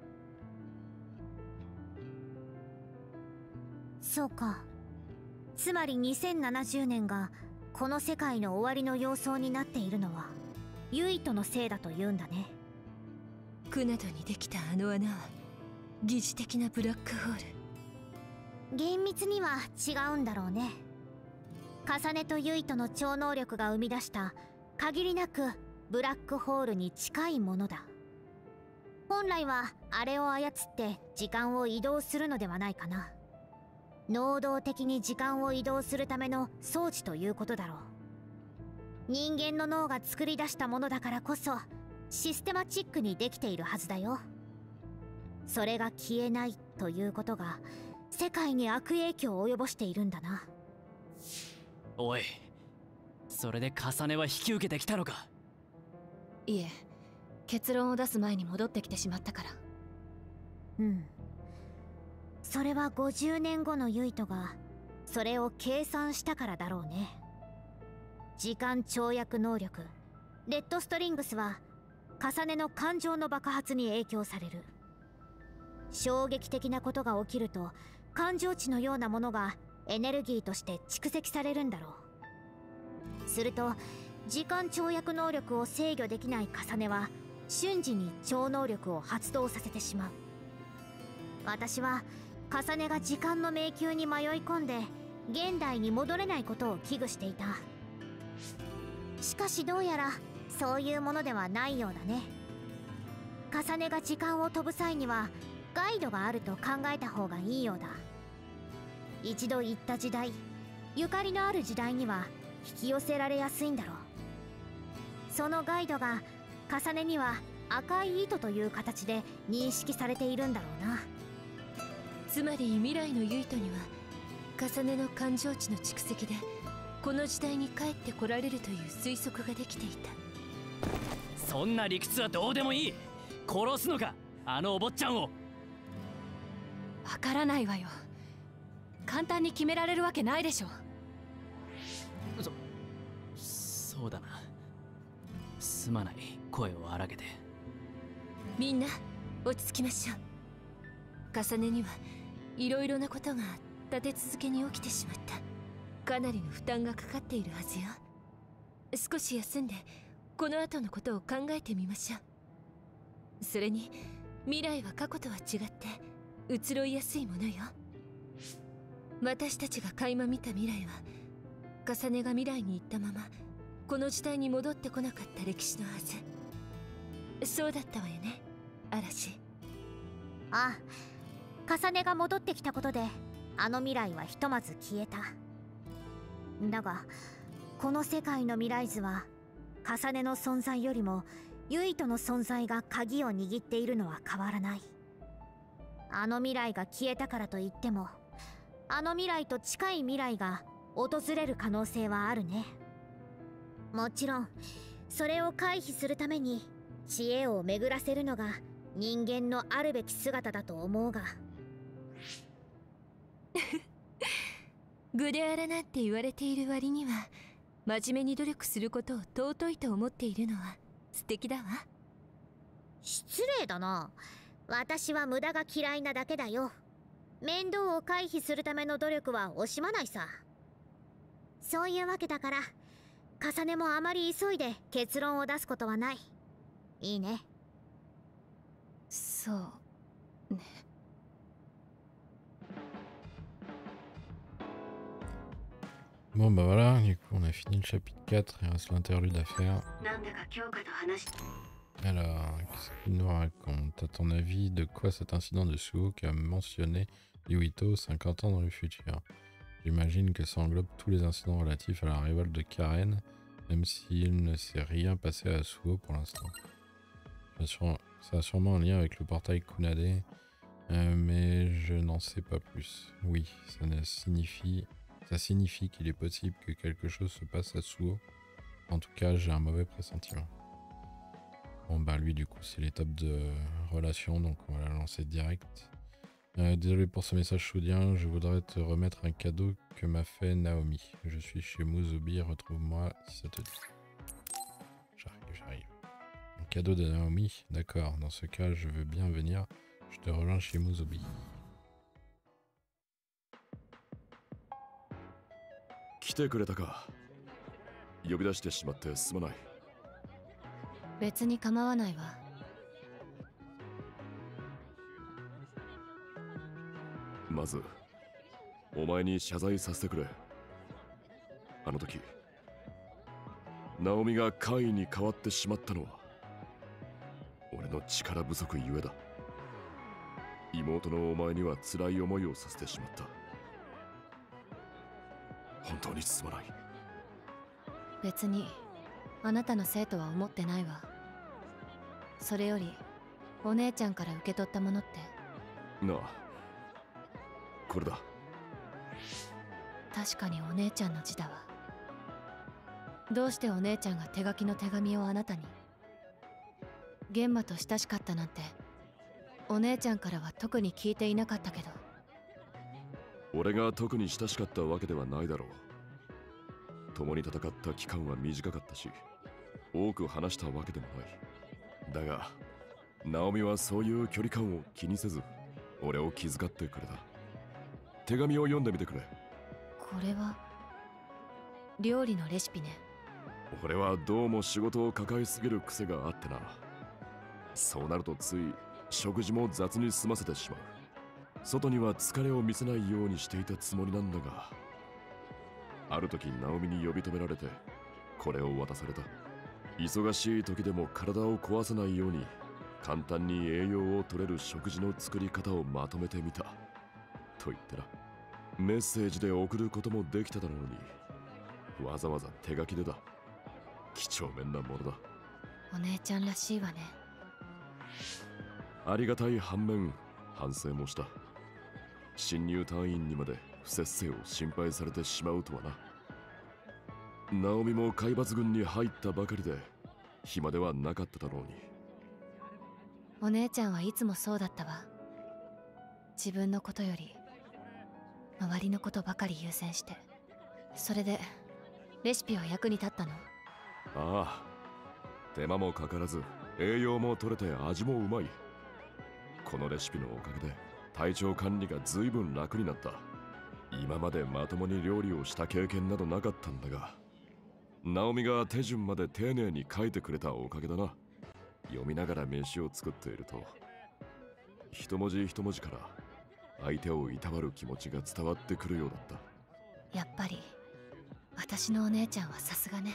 そうか。つまり2070年がこの世界の終わりの様相になっているのはユイトのせいだと言うんだね。 クナドにできたあの穴は疑似的なブラックホール。 厳密には違うんだろうね。重ねとユイトの超能力が生み出した限りなくブラックホールに近いものだ。本来はあれを操って時間を移動するのではないかな。能動的に時間を移動するための装置ということだろう。人間の脳が作り出したものだからこそシステマチックにできているはずだよ。それが消えないということが世界に悪影響を及ぼしているんだな。 おい、それで重ねは引き受けてきたのか？ いえ、結論を出す前に戻ってきてしまったから。 うん。それは50年後のユイトがそれを計算したからだろうね。時間跳躍能力レッドストリングスは重ねの感情の爆発に影響される。衝撃的なことが起きると感情値のようなものがエネルギーとして蓄積されるんだろう。すると時間跳躍能力を制御できない重ねは瞬時に超能力を発動させてしまう。私は重ねが時間の迷宮に迷い込んで現代に戻れないことを危惧していた。しかしどうやらそういうものではないようだね。重ねが時間を飛ぶ際にはガイドがあると考えた方がいいようだ。一度行った時代、ゆかりのある時代には引き寄せられやすいんだろう。そのガイドが重ねには赤い糸という形で認識されているんだろうな。 つまり未来のユイトには重ねの感情値の蓄積でこの時代に帰ってこられるという推測ができていた。 そんな理屈はどうでもいい。殺すのか、あのお坊ちゃんを。 わからないわよ。簡単に決められるわけないでしょ。 そうだな。すまない、声を荒げて。 みんな落ち着きましょう。重ねにはいろいろなことが立て続けに起きてしまった。かなりの負担がかかっているはずよ。少し休んでこの後のことを考えてみましょう。それに未来は過去とは違って移ろいやすいものよ。私たちが垣間見た未来は重ねが未来に行ったままこの時代に戻ってこなかった歴史のはず。そうだったわよね、嵐。 ああ、重ねが戻ってきたことであの未来はひとまず消えた。だがこの世界の未来図は重ねの存在よりもユイトの存在が鍵を握っているのは変わらない。あの未来が消えたからといってもあの未来と近い未来が訪れる可能性はあるね。もちろんそれを回避するために知恵を巡らせるのが人間のあるべき姿だと思うがグデアラなんて言われている割には真面目に努力することを尊いと思っているのは素敵だわ。 失礼だな。私は無駄が嫌いなだけだよ。面倒を回避するための努力は惜しまないさ。そういうわけだから重ねもあまり急いで結論を出すことはない。いいね。 そうね。 Bon bah voilà, du coup on a fini le chapitre 4, il reste l'interlude à faire. Alors, qu'est-ce qu'il nous raconte? À ton avis, de quoi cet incident de Suo qui a mentionné Yuito 50 ans dans le futur? J'imagine que ça englobe tous les incidents relatifs à la révolte de Karen, même s'il ne s'est rien passé à Suo pour l'instant. Ça a sûrement un lien avec le portail Kunade, mais je n'en sais pas plus. Oui, ça signifie qu'il est possible que quelque chose se passe à Suo. En tout cas, j'ai un mauvais pressentiment. Bon bah lui du coup c'est l'étape de relation, donc on va la lancer direct. Désolé pour ce message soudien, je voudrais te remettre un cadeau que m'a fait Naomi. Je suis chez Muzobi, retrouve-moi si ça te dit. J'arrive. Un cadeau de Naomi, d'accord, dans ce cas je veux bien venir, je te rejoins chez Muzobi. Betsu ni kamawanai wa. まずお前に謝罪させてくれ。あの時ナオミが怪異に変わってしまったのは俺の力不足ゆえだ。妹のお前には辛い思いをさせてしまった。本当にすまない。 別にあなたのせいとは思ってないわ。それよりお姉ちゃんから受け取ったものってなあ、これだ。 確かにお姉ちゃんの字だわ。どうしてお姉ちゃんが手書きの手紙をあなたに。玄馬と親しかったなんてお姉ちゃんからは特に聞いていなかったけど。 俺が特に親しかったわけではないだろう。共に戦った期間は短かったし、多く話したわけでもない。だがナオミはそういう距離感を気にせず俺を気遣ってくれた。手紙を読んでみてくれ。 これは料理のレシピね。 俺はどうも仕事を抱えすぎる癖があってな。そうなるとつい食事も雑に済ませてしまう。外には疲れを見せないようにしていたつもりなんだが、ある時ナオミに呼び止められてこれを渡された。忙しい時でも体を壊さないように簡単に栄養を取れる食事の作り方をまとめてみたと言ってな。メッセージで送ることもできただろうに、わざわざ手書きでだ。几帳面なものだ。 お姉ちゃんらしいわね。 ありがたい反面反省もした。新入隊員にまで不摂生を心配されてしまうとはな。ナオミも海抜軍に入ったばかりで暇ではなかっただろうに。 お姉ちゃんはいつもそうだったわ。自分のことより周りのことばかり優先して。それでレシピは役に立ったの？ ああ、手間もかからず栄養も取れて味もうまい。このレシピのおかげで体調管理が随分楽になった。今までまともに料理をした経験などなかったんだが、ナオミが手順まで丁寧に書いてくれたおかげだな。読みながら飯を作っていると一文字一文字から相手をいたわる気持ちが伝わってくるようだった。 やっぱり私のお姉ちゃんはさすがね。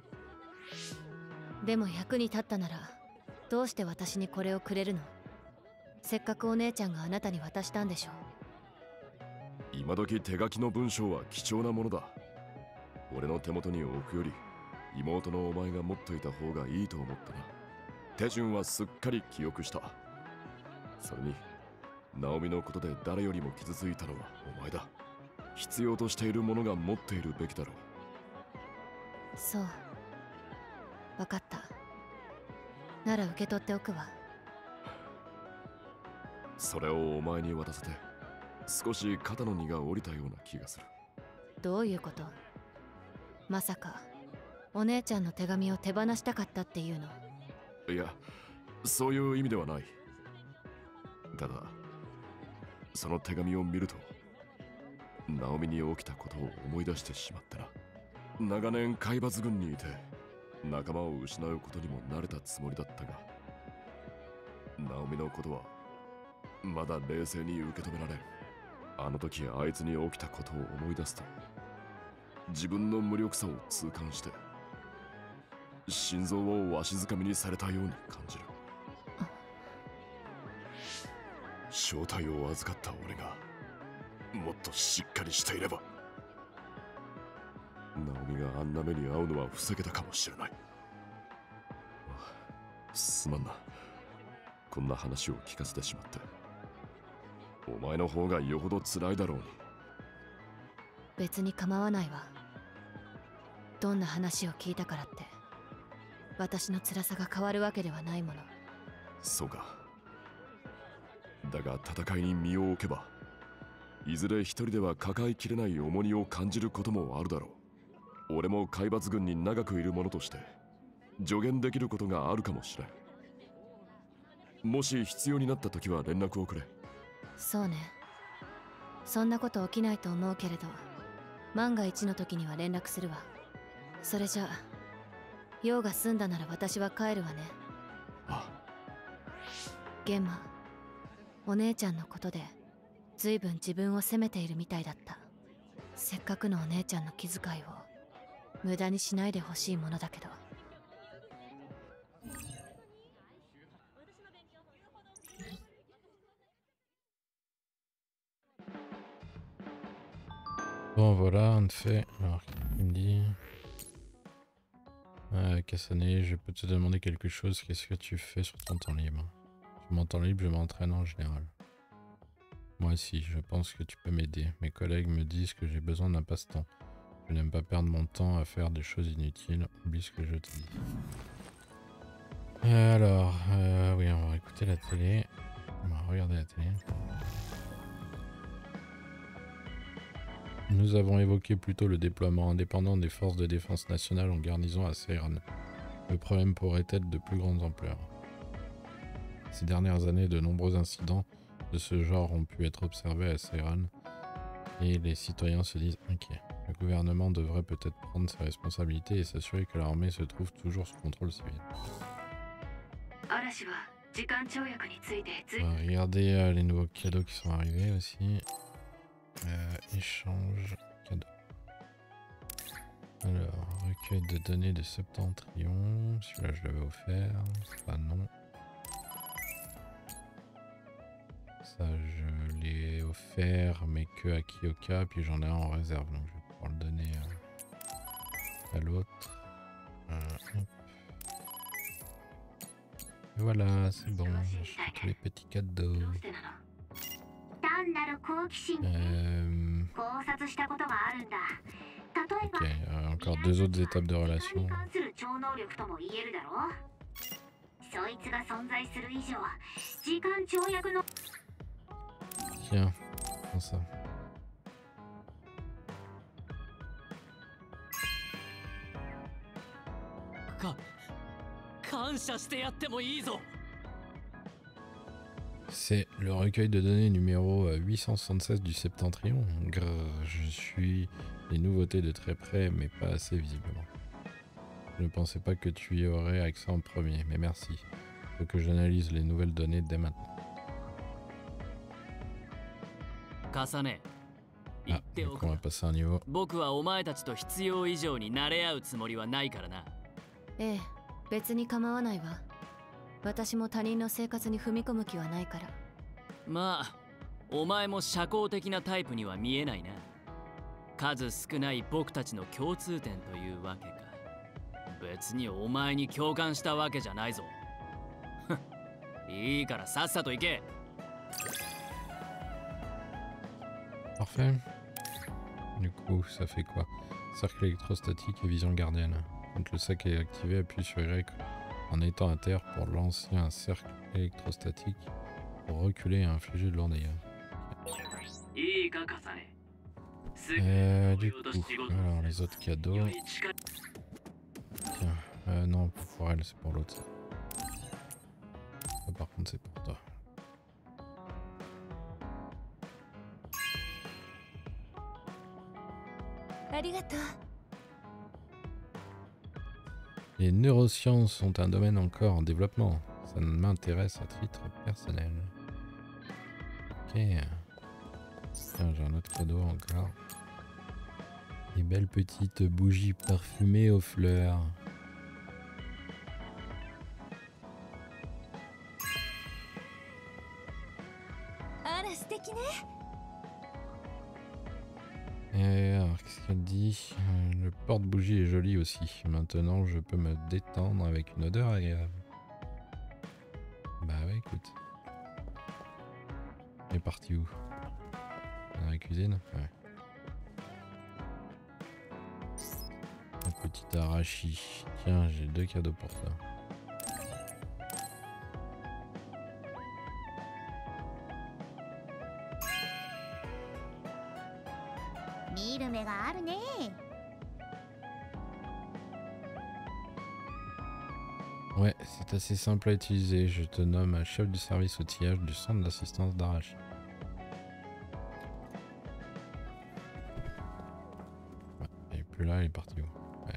でも役に立ったならどうして私にこれをくれるの？せっかくお姉ちゃんがあなたに渡したんでしょ。 今時手書きの文章は貴重なものだ。俺の手元に置くより妹のお前が持っていた方がいいと思ったな。手順はすっかり記憶した。それにナオミのことで誰よりも傷ついたのはお前だ。必要としているものが持っているべきだろう。 そう、分かった。なら受け取っておくわ。 それをお前に渡せて少し肩の荷が下りたような気がする。 どういうこと？まさかお姉ちゃんの手紙を手放したかったっていうの？ いや、そういう意味ではない。ただその手紙を見るとナオミに起きたことを思い出してしまってな。長年海抜軍にいて仲間を失うことにも慣れたつもりだったが、ナオミのことはまだ冷静に受け止められん。あの時あいつに起きたことを思い出すと自分の無力さを痛感して心臓をわしづかみにされたように感じる。正体を預かった俺がもっとしっかりしていれば。 ナオミがあんな目に遭うのは防げたかもしれない。すまんな、こんな話を聞かせてしまって。お前の方がよほど辛いだろうに。 別に構わないわ。どんな話を聞いたからって私の辛さが変わるわけではないもの。 そうか。だが戦いに身を置けばいずれ一人では抱えきれない重荷を感じることもあるだろう。俺も海抜軍に長くいる者として助言できることがあるかもしれん。もし必要になった時は連絡をくれ。 そうね。そんなこと起きないと思うけれど、万が一の時には連絡するわ。それじゃあ用が済んだなら私は帰るわね。 ああ。 ゲンマ、お姉ちゃんのことで随分自分を責めているみたいだった。せっかくのお姉ちゃんの気遣いを無駄にしないでほしいものだけど。 Bon voilà, en effet. Alors, il me dit... Kasane, je peux te demander quelque chose. Qu'est-ce que tu fais sur ton temps libre? Sur mon temps libre, je m'entraîne en général. Moi aussi, je pense que tu peux m'aider. Mes collègues me disent que j'ai besoin d'un passe-temps. Je n'aime pas perdre mon temps à faire des choses inutiles. Oublie ce que je te dis. Alors, oui, on va écouter la télé. On va regarder la télé. Nous avons évoqué plutôt le déploiement indépendant des forces de défense nationale en garnison à Seiran. Le problème pourrait être de plus grande ampleur. Ces dernières années, de nombreux incidents de ce genre ont pu être observés à Seiran et les citoyens se disent inquiets. Le gouvernement devrait peut-être prendre ses responsabilités et s'assurer que l'armée se trouve toujours sous contrôle civil. On va regarder les nouveaux cadeaux qui sont arrivés aussi. Échange cadeau. Alors, recueil de données de Septentrion. Celui-là, je l'avais offert. Ça, non. Ça, je l'ai offert, mais que à Kyoka. Puis j'en ai un en réserve, donc je vais pouvoir le donner à l'autre. Et voilà, c'est bon. J'ai tous les petits cadeaux. Ok, encore deux autres étapes de relation. Tiens, prends ça. C'est le recueil de données numéro 876 du Septentrion. Je suis les nouveautés de très près, mais pas assez visiblement. Je ne pensais pas que tu y aurais accès en premier, mais merci. Il faut que j'analyse les nouvelles données dès maintenant. Ah, donc on va passer un niveau. Eh, 別に構わないわ。私も他人の生活に踏み込む気はないから。 まあ、お前も社交的なタイプには見えないな。数少ない僕たちの共通点というわけか。別にお前に共感したわけじゃないぞ。いいからさっさと行け。 Parfait. Du coup, ça fait quoi? Cercle électrostatique et vision gardienne. Quand le sac est activé, appuie sur Y en étant à terre pour lancer un cercle électrostatique pour reculer et infliger de lourds dégâts. Du coup, alors les autres cadeaux. Tiens, non, pour elle, c'est pour l'autre. Par contre, c'est pour toi. Les neurosciences sont un domaine encore en développement. Ça m'intéresse à titre personnel. Ok. Tiens, j'ai un autre cadeau encore. Des belles petites bougies parfumées aux fleurs. Et alors, qu'est-ce qu'elle dit? Le porte-bougie est joli aussi. Maintenant, je peux me détendre avec une odeur agréable. Bah ouais, écoute. Il est parti où? Dans la cuisine? Ouais. Un petit arashi. Tiens, j'ai 2 cadeaux pour ça. Ouais, c'est assez simple à utiliser. Je te nomme chef du service outillage du centre d'assistance d'Arashi. Ouais, il est plus là, il est parti où? Ouais.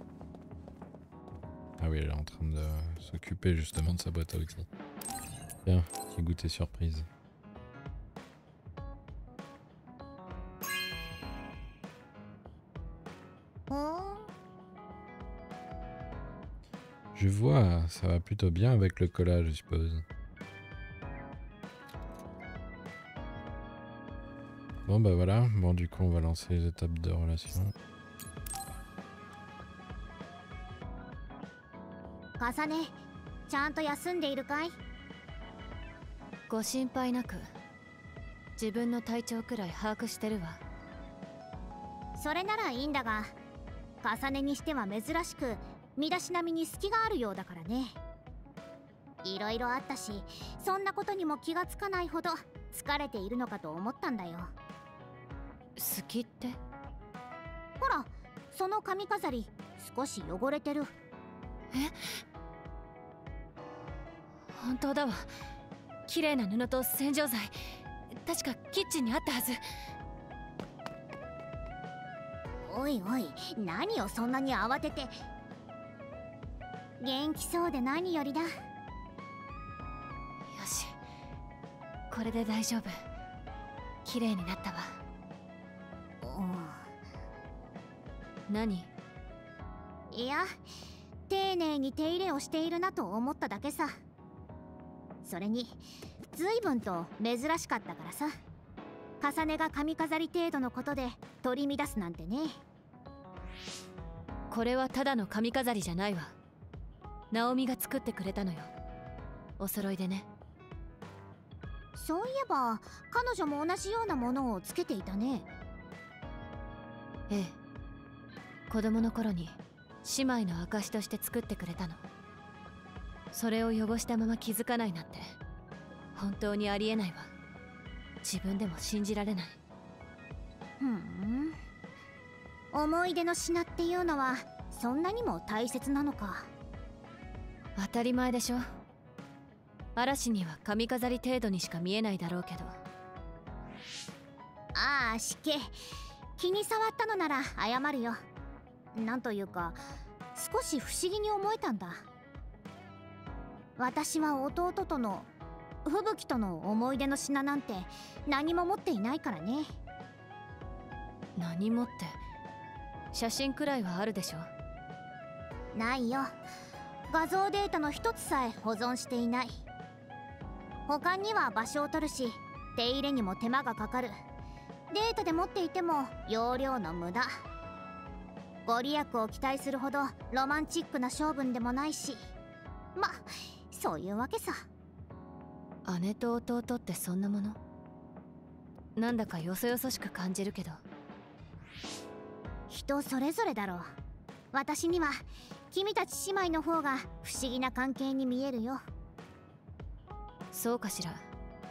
Ah oui, elle est en train de s'occuper justement de sa boîte à outils. Tiens, petit goûter surprise. Je vois, ça va plutôt bien avec le collage, je suppose. Bon bah voilà, bon du coup on va lancer les étapes de relation. Kasane, ちゃんと休んでいるかい? ご心配なく。自分の体調くらい把握してるわ。 それならいいんだが、Kasaneにしては珍しく身だしなみに隙があるようだからね。いろいろあったし、そんなことにも気がつかないほど疲れているのかと思ったんだよ。 好きって？ ほら、その髪飾り少し汚れてる。 え？本当だわ。綺麗な布と洗浄剤、確かキッチンにあったはず。 おいおい、何をそんなに慌てて。元気そうで何よりだ。よし、これで大丈夫。綺麗になったわ。何？ いや、丁寧に手入れをしているなと思っただけさ。それに随分と珍しかったからさ。重ねが髪飾り程度のことで取り乱すなんてね。 これはただの髪飾りじゃないわ。ナオミが作ってくれたのよ。お揃いでね。 そういえば彼女も同じようなものをつけていたね。 ええ、子供の頃に姉妹の証として作ってくれたの。それを汚したまま気づかないなんて本当にありえないわ。自分でも信じられない。 思い出の品っていうのはそんなにも大切なのか。 当たり前でしょ。嵐には髪飾り程度にしか見えないだろうけど。 ああ、しけ。気に障ったのなら謝るよ。なんというか少し不思議に思えたんだ。私は弟との吹雪との思い出の品なんて何も持っていないからね。 何もって写真くらいはあるでしょ。 ないよ。画像データの一つさえ保存していない。他には場所を取るし手入れにも手間がかかる。データで持っていても容量の無駄。ご利益を期待するほどロマンチックな性分でもないし、ま、そういうわけさ。 姉と弟ってそんなもの？なんだかよそよそしく感じるけど。 人それぞれだろう。私には君たち姉妹の方が不思議な関係に見えるよ。 そうかしら。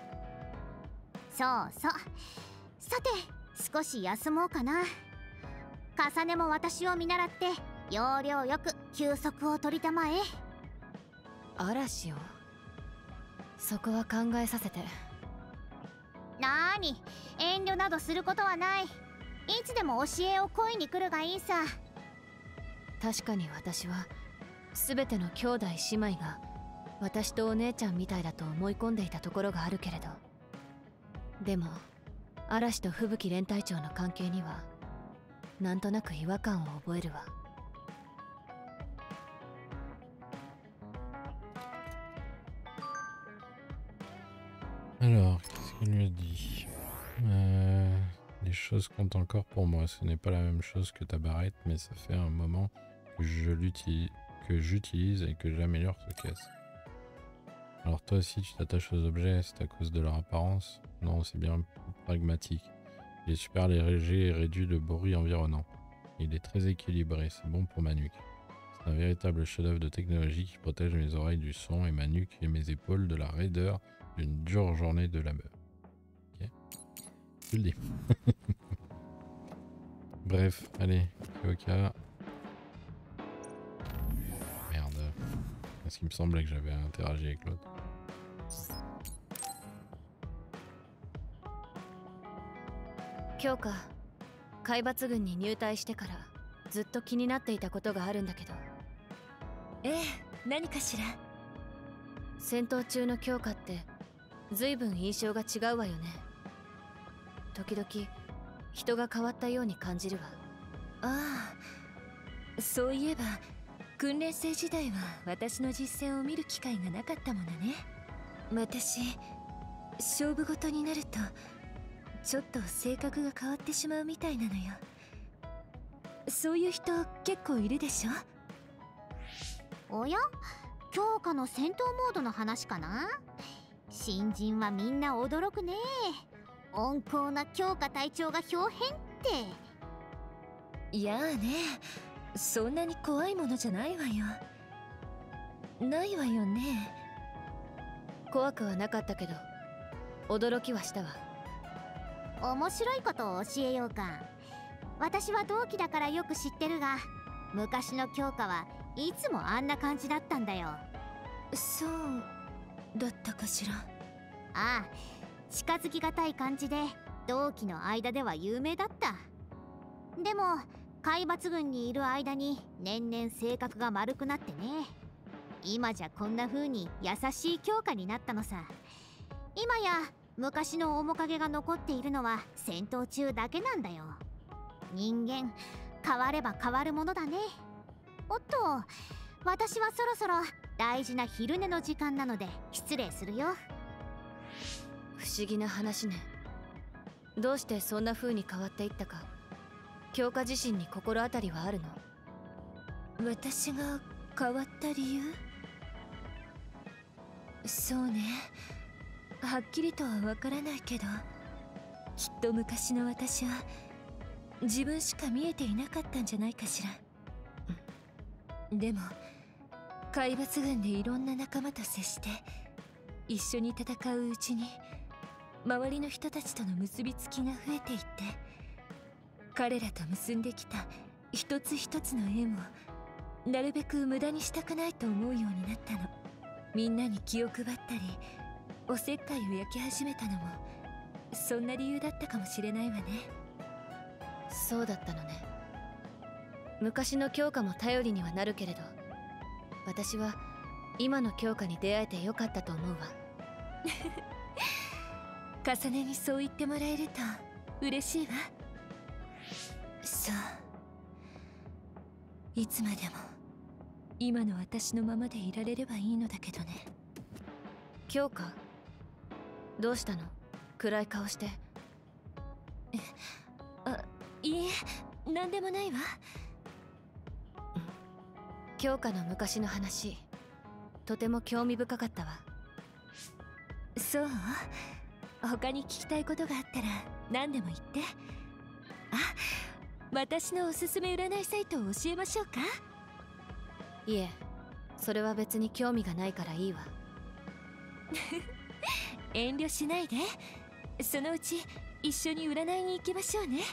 そうそう。さて少し休もうかな。重ねも私を見習って要領よく休息を取りたまえ。 嵐を？そこは考えさせて。 なーに、遠慮などすることはない。いつでも教えを恋に来るがいいさ。 確かに私は全ての兄弟姉妹が私とお姉ちゃんみたいだと思い込んでいたところがあるけれど、でも嵐と吹雪連隊長の関係にはなんとなく違和感を覚えるわ。 Alors, qu'est-ce qu'il lui a dit? Les choses comptent encore pour moi. Ce n'est pas la même chose que ta barrette, mais ça fait un moment que j'utilise et que j'améliore ce caisse. Alors toi aussi tu t'attaches aux objets, c'est à cause de leur apparence? Non, c'est bien pragmatique. Il est super léger et réduit le bruit environnant. Il est très équilibré, c'est bon pour ma nuque. C'est un véritable chef-d'œuvre de technologie qui protège mes oreilles du son et ma nuque et mes épaules de la raideur d'une dure journée de labeur. Ok. Je le dis. Bref, allez, Kyoka. Merde. Parce qu'il me semblait que j'avais interagi avec l'autre. Kyoka, 海抜軍に入隊してからずっと気になっていたことがあるんだけど。 ええ、何かしら。 戦闘中の強化って随分印象が違うわよね。時々人が変わったように感じるわ。 ああ、そういえば訓練生時代は私の実践を見る機会がなかったものね。私、勝負事になるとちょっと性格が変わってしまうみたいなのよ。そういう人結構いるでしょ。 おや、強化の戦闘モードの話かな。新人はみんな驚くね。温厚な強化隊長が豹変って。 いやあね、そんなに怖いものじゃないわよ。ないわよね。 怖くはなかったけど驚きはしたわ。 面白いことを教えようか。私は同期だからよく知ってるが、昔の強化はいつもあんな感じだったんだよ。 そうだったかしら。 ああ、近づきがたい感じで同期の間では有名だった。でも海抜軍にいる間に年々性格が丸くなってね。今じゃこんな風に優しい強化になったのさ。今や昔の面影が残っているのは戦闘中だけなんだよ。人間変われば変わるものだね。おっと、私はそろそろ大事な昼寝の時間なので失礼するよ。 不思議な話ね。どうしてそんな風に変わっていったか、強化自身に心当たりはあるの？ 私が変わった理由？そうね、はっきりとはわからないけど、きっと昔の私は自分しか見えていなかったんじゃないかしら。でも海抜軍でいろんな仲間と接して一緒に戦ううちに周りの人たちとの結びつきが増えていって、彼らと結んできた一つ一つの縁をなるべく無駄にしたくないと思うようになったの。みんなに気を配ったりおせっかいを焼き始めたのもそんな理由だったかもしれないわね。 そうだったのね。昔の強化も頼りにはなるけれど、私は今の強化に出会えてよかったと思うわ。 重ねにそう言ってもらえると嬉しいわ。そう、いつまでも今の私のままでいられればいいのだけどね。 強化？どうしたの？暗い顔して。 いいえ、何でもないわ。 強化の昔の話、とても興味深かったわ。 そう？他に聞きたいことがあったら何でも言って。あ、私のおすすめ占いサイトを教えましょうか？ いえ、それは別に興味がないからいいわ。 遠慮しないで。そのうち一緒に占いに行きましょうね。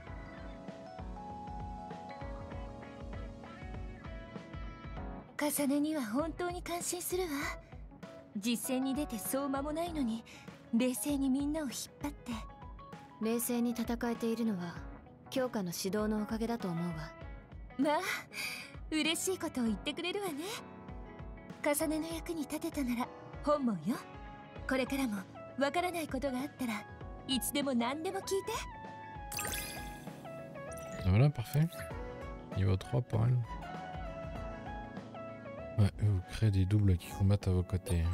重ねには本当に感心するわ。実戦に出てそう間もないのに冷静にみんなを引っ張って。 冷静に戦えているのは強化の指導のおかげだと思うわ。 まあ嬉しいことを言ってくれるわね。重ねの役に立てたなら本望よ。これからもわからないことがあったらいつでも何でも聞いて。 Voilà, parfait. Niveau 3 pour elle. Ouais, vous créez des doubles qui combattent à vos côtés.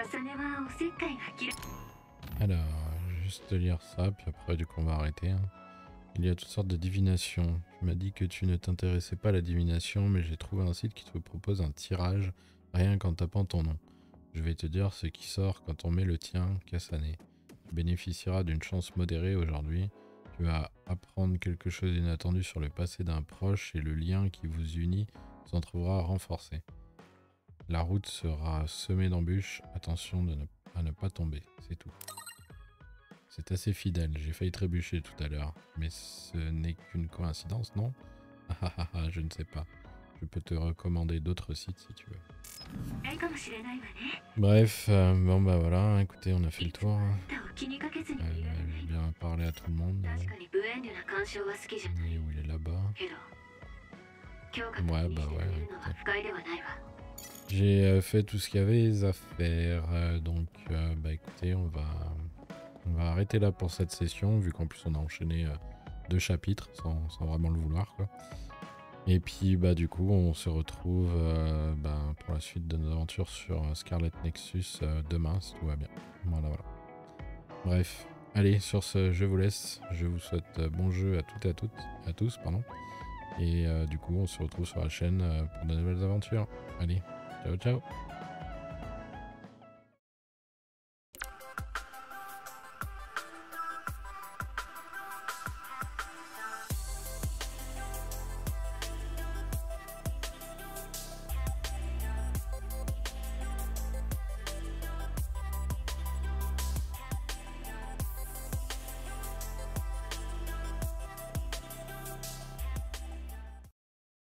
Alors, juste lire ça, puis après du coup on va arrêter. Hein. Il y a toutes sortes de divinations. Tu m'as dit que tu ne t'intéressais pas à la divination, mais j'ai trouvé un site qui te propose un tirage rien qu'en tapant ton nom. Je vais te dire ce qui sort quand on met le tien, Kasane. Tu bénéficieras d'une chance modérée aujourd'hui. Tu vas apprendre quelque chose d'inattendu sur le passé d'un proche et le lien qui vous unit s'en trouvera renforcé. La route sera semée d'embûches. Attention à ne pas tomber, c'est tout. C'est assez fidèle, j'ai failli trébucher tout à l'heure, mais ce n'est qu'une coïncidence, non? Je ne sais pas. Je peux te recommander d'autres sites si tu veux. Bref, bon bah voilà, écoutez, on a fait le tour. J'ai bien parlé à tout le monde. Et où il est là-bas. Ouais, bah ouais. J'ai fait tout ce qu'il y avait à faire, donc bah écoutez, on va arrêter là pour cette session, vu qu'en plus on a enchaîné 2 chapitres sans vraiment le vouloir, quoi. Et puis bah du coup on se retrouve pour la suite de nos aventures sur Scarlet Nexus demain si tout va bien. Voilà. Bref, allez, sur ce je vous laisse, je vous souhaite bon jeu à toutes et à tous, pardon. Et du coup on se retrouve sur la chaîne pour de nouvelles aventures. Allez, ciao ciao.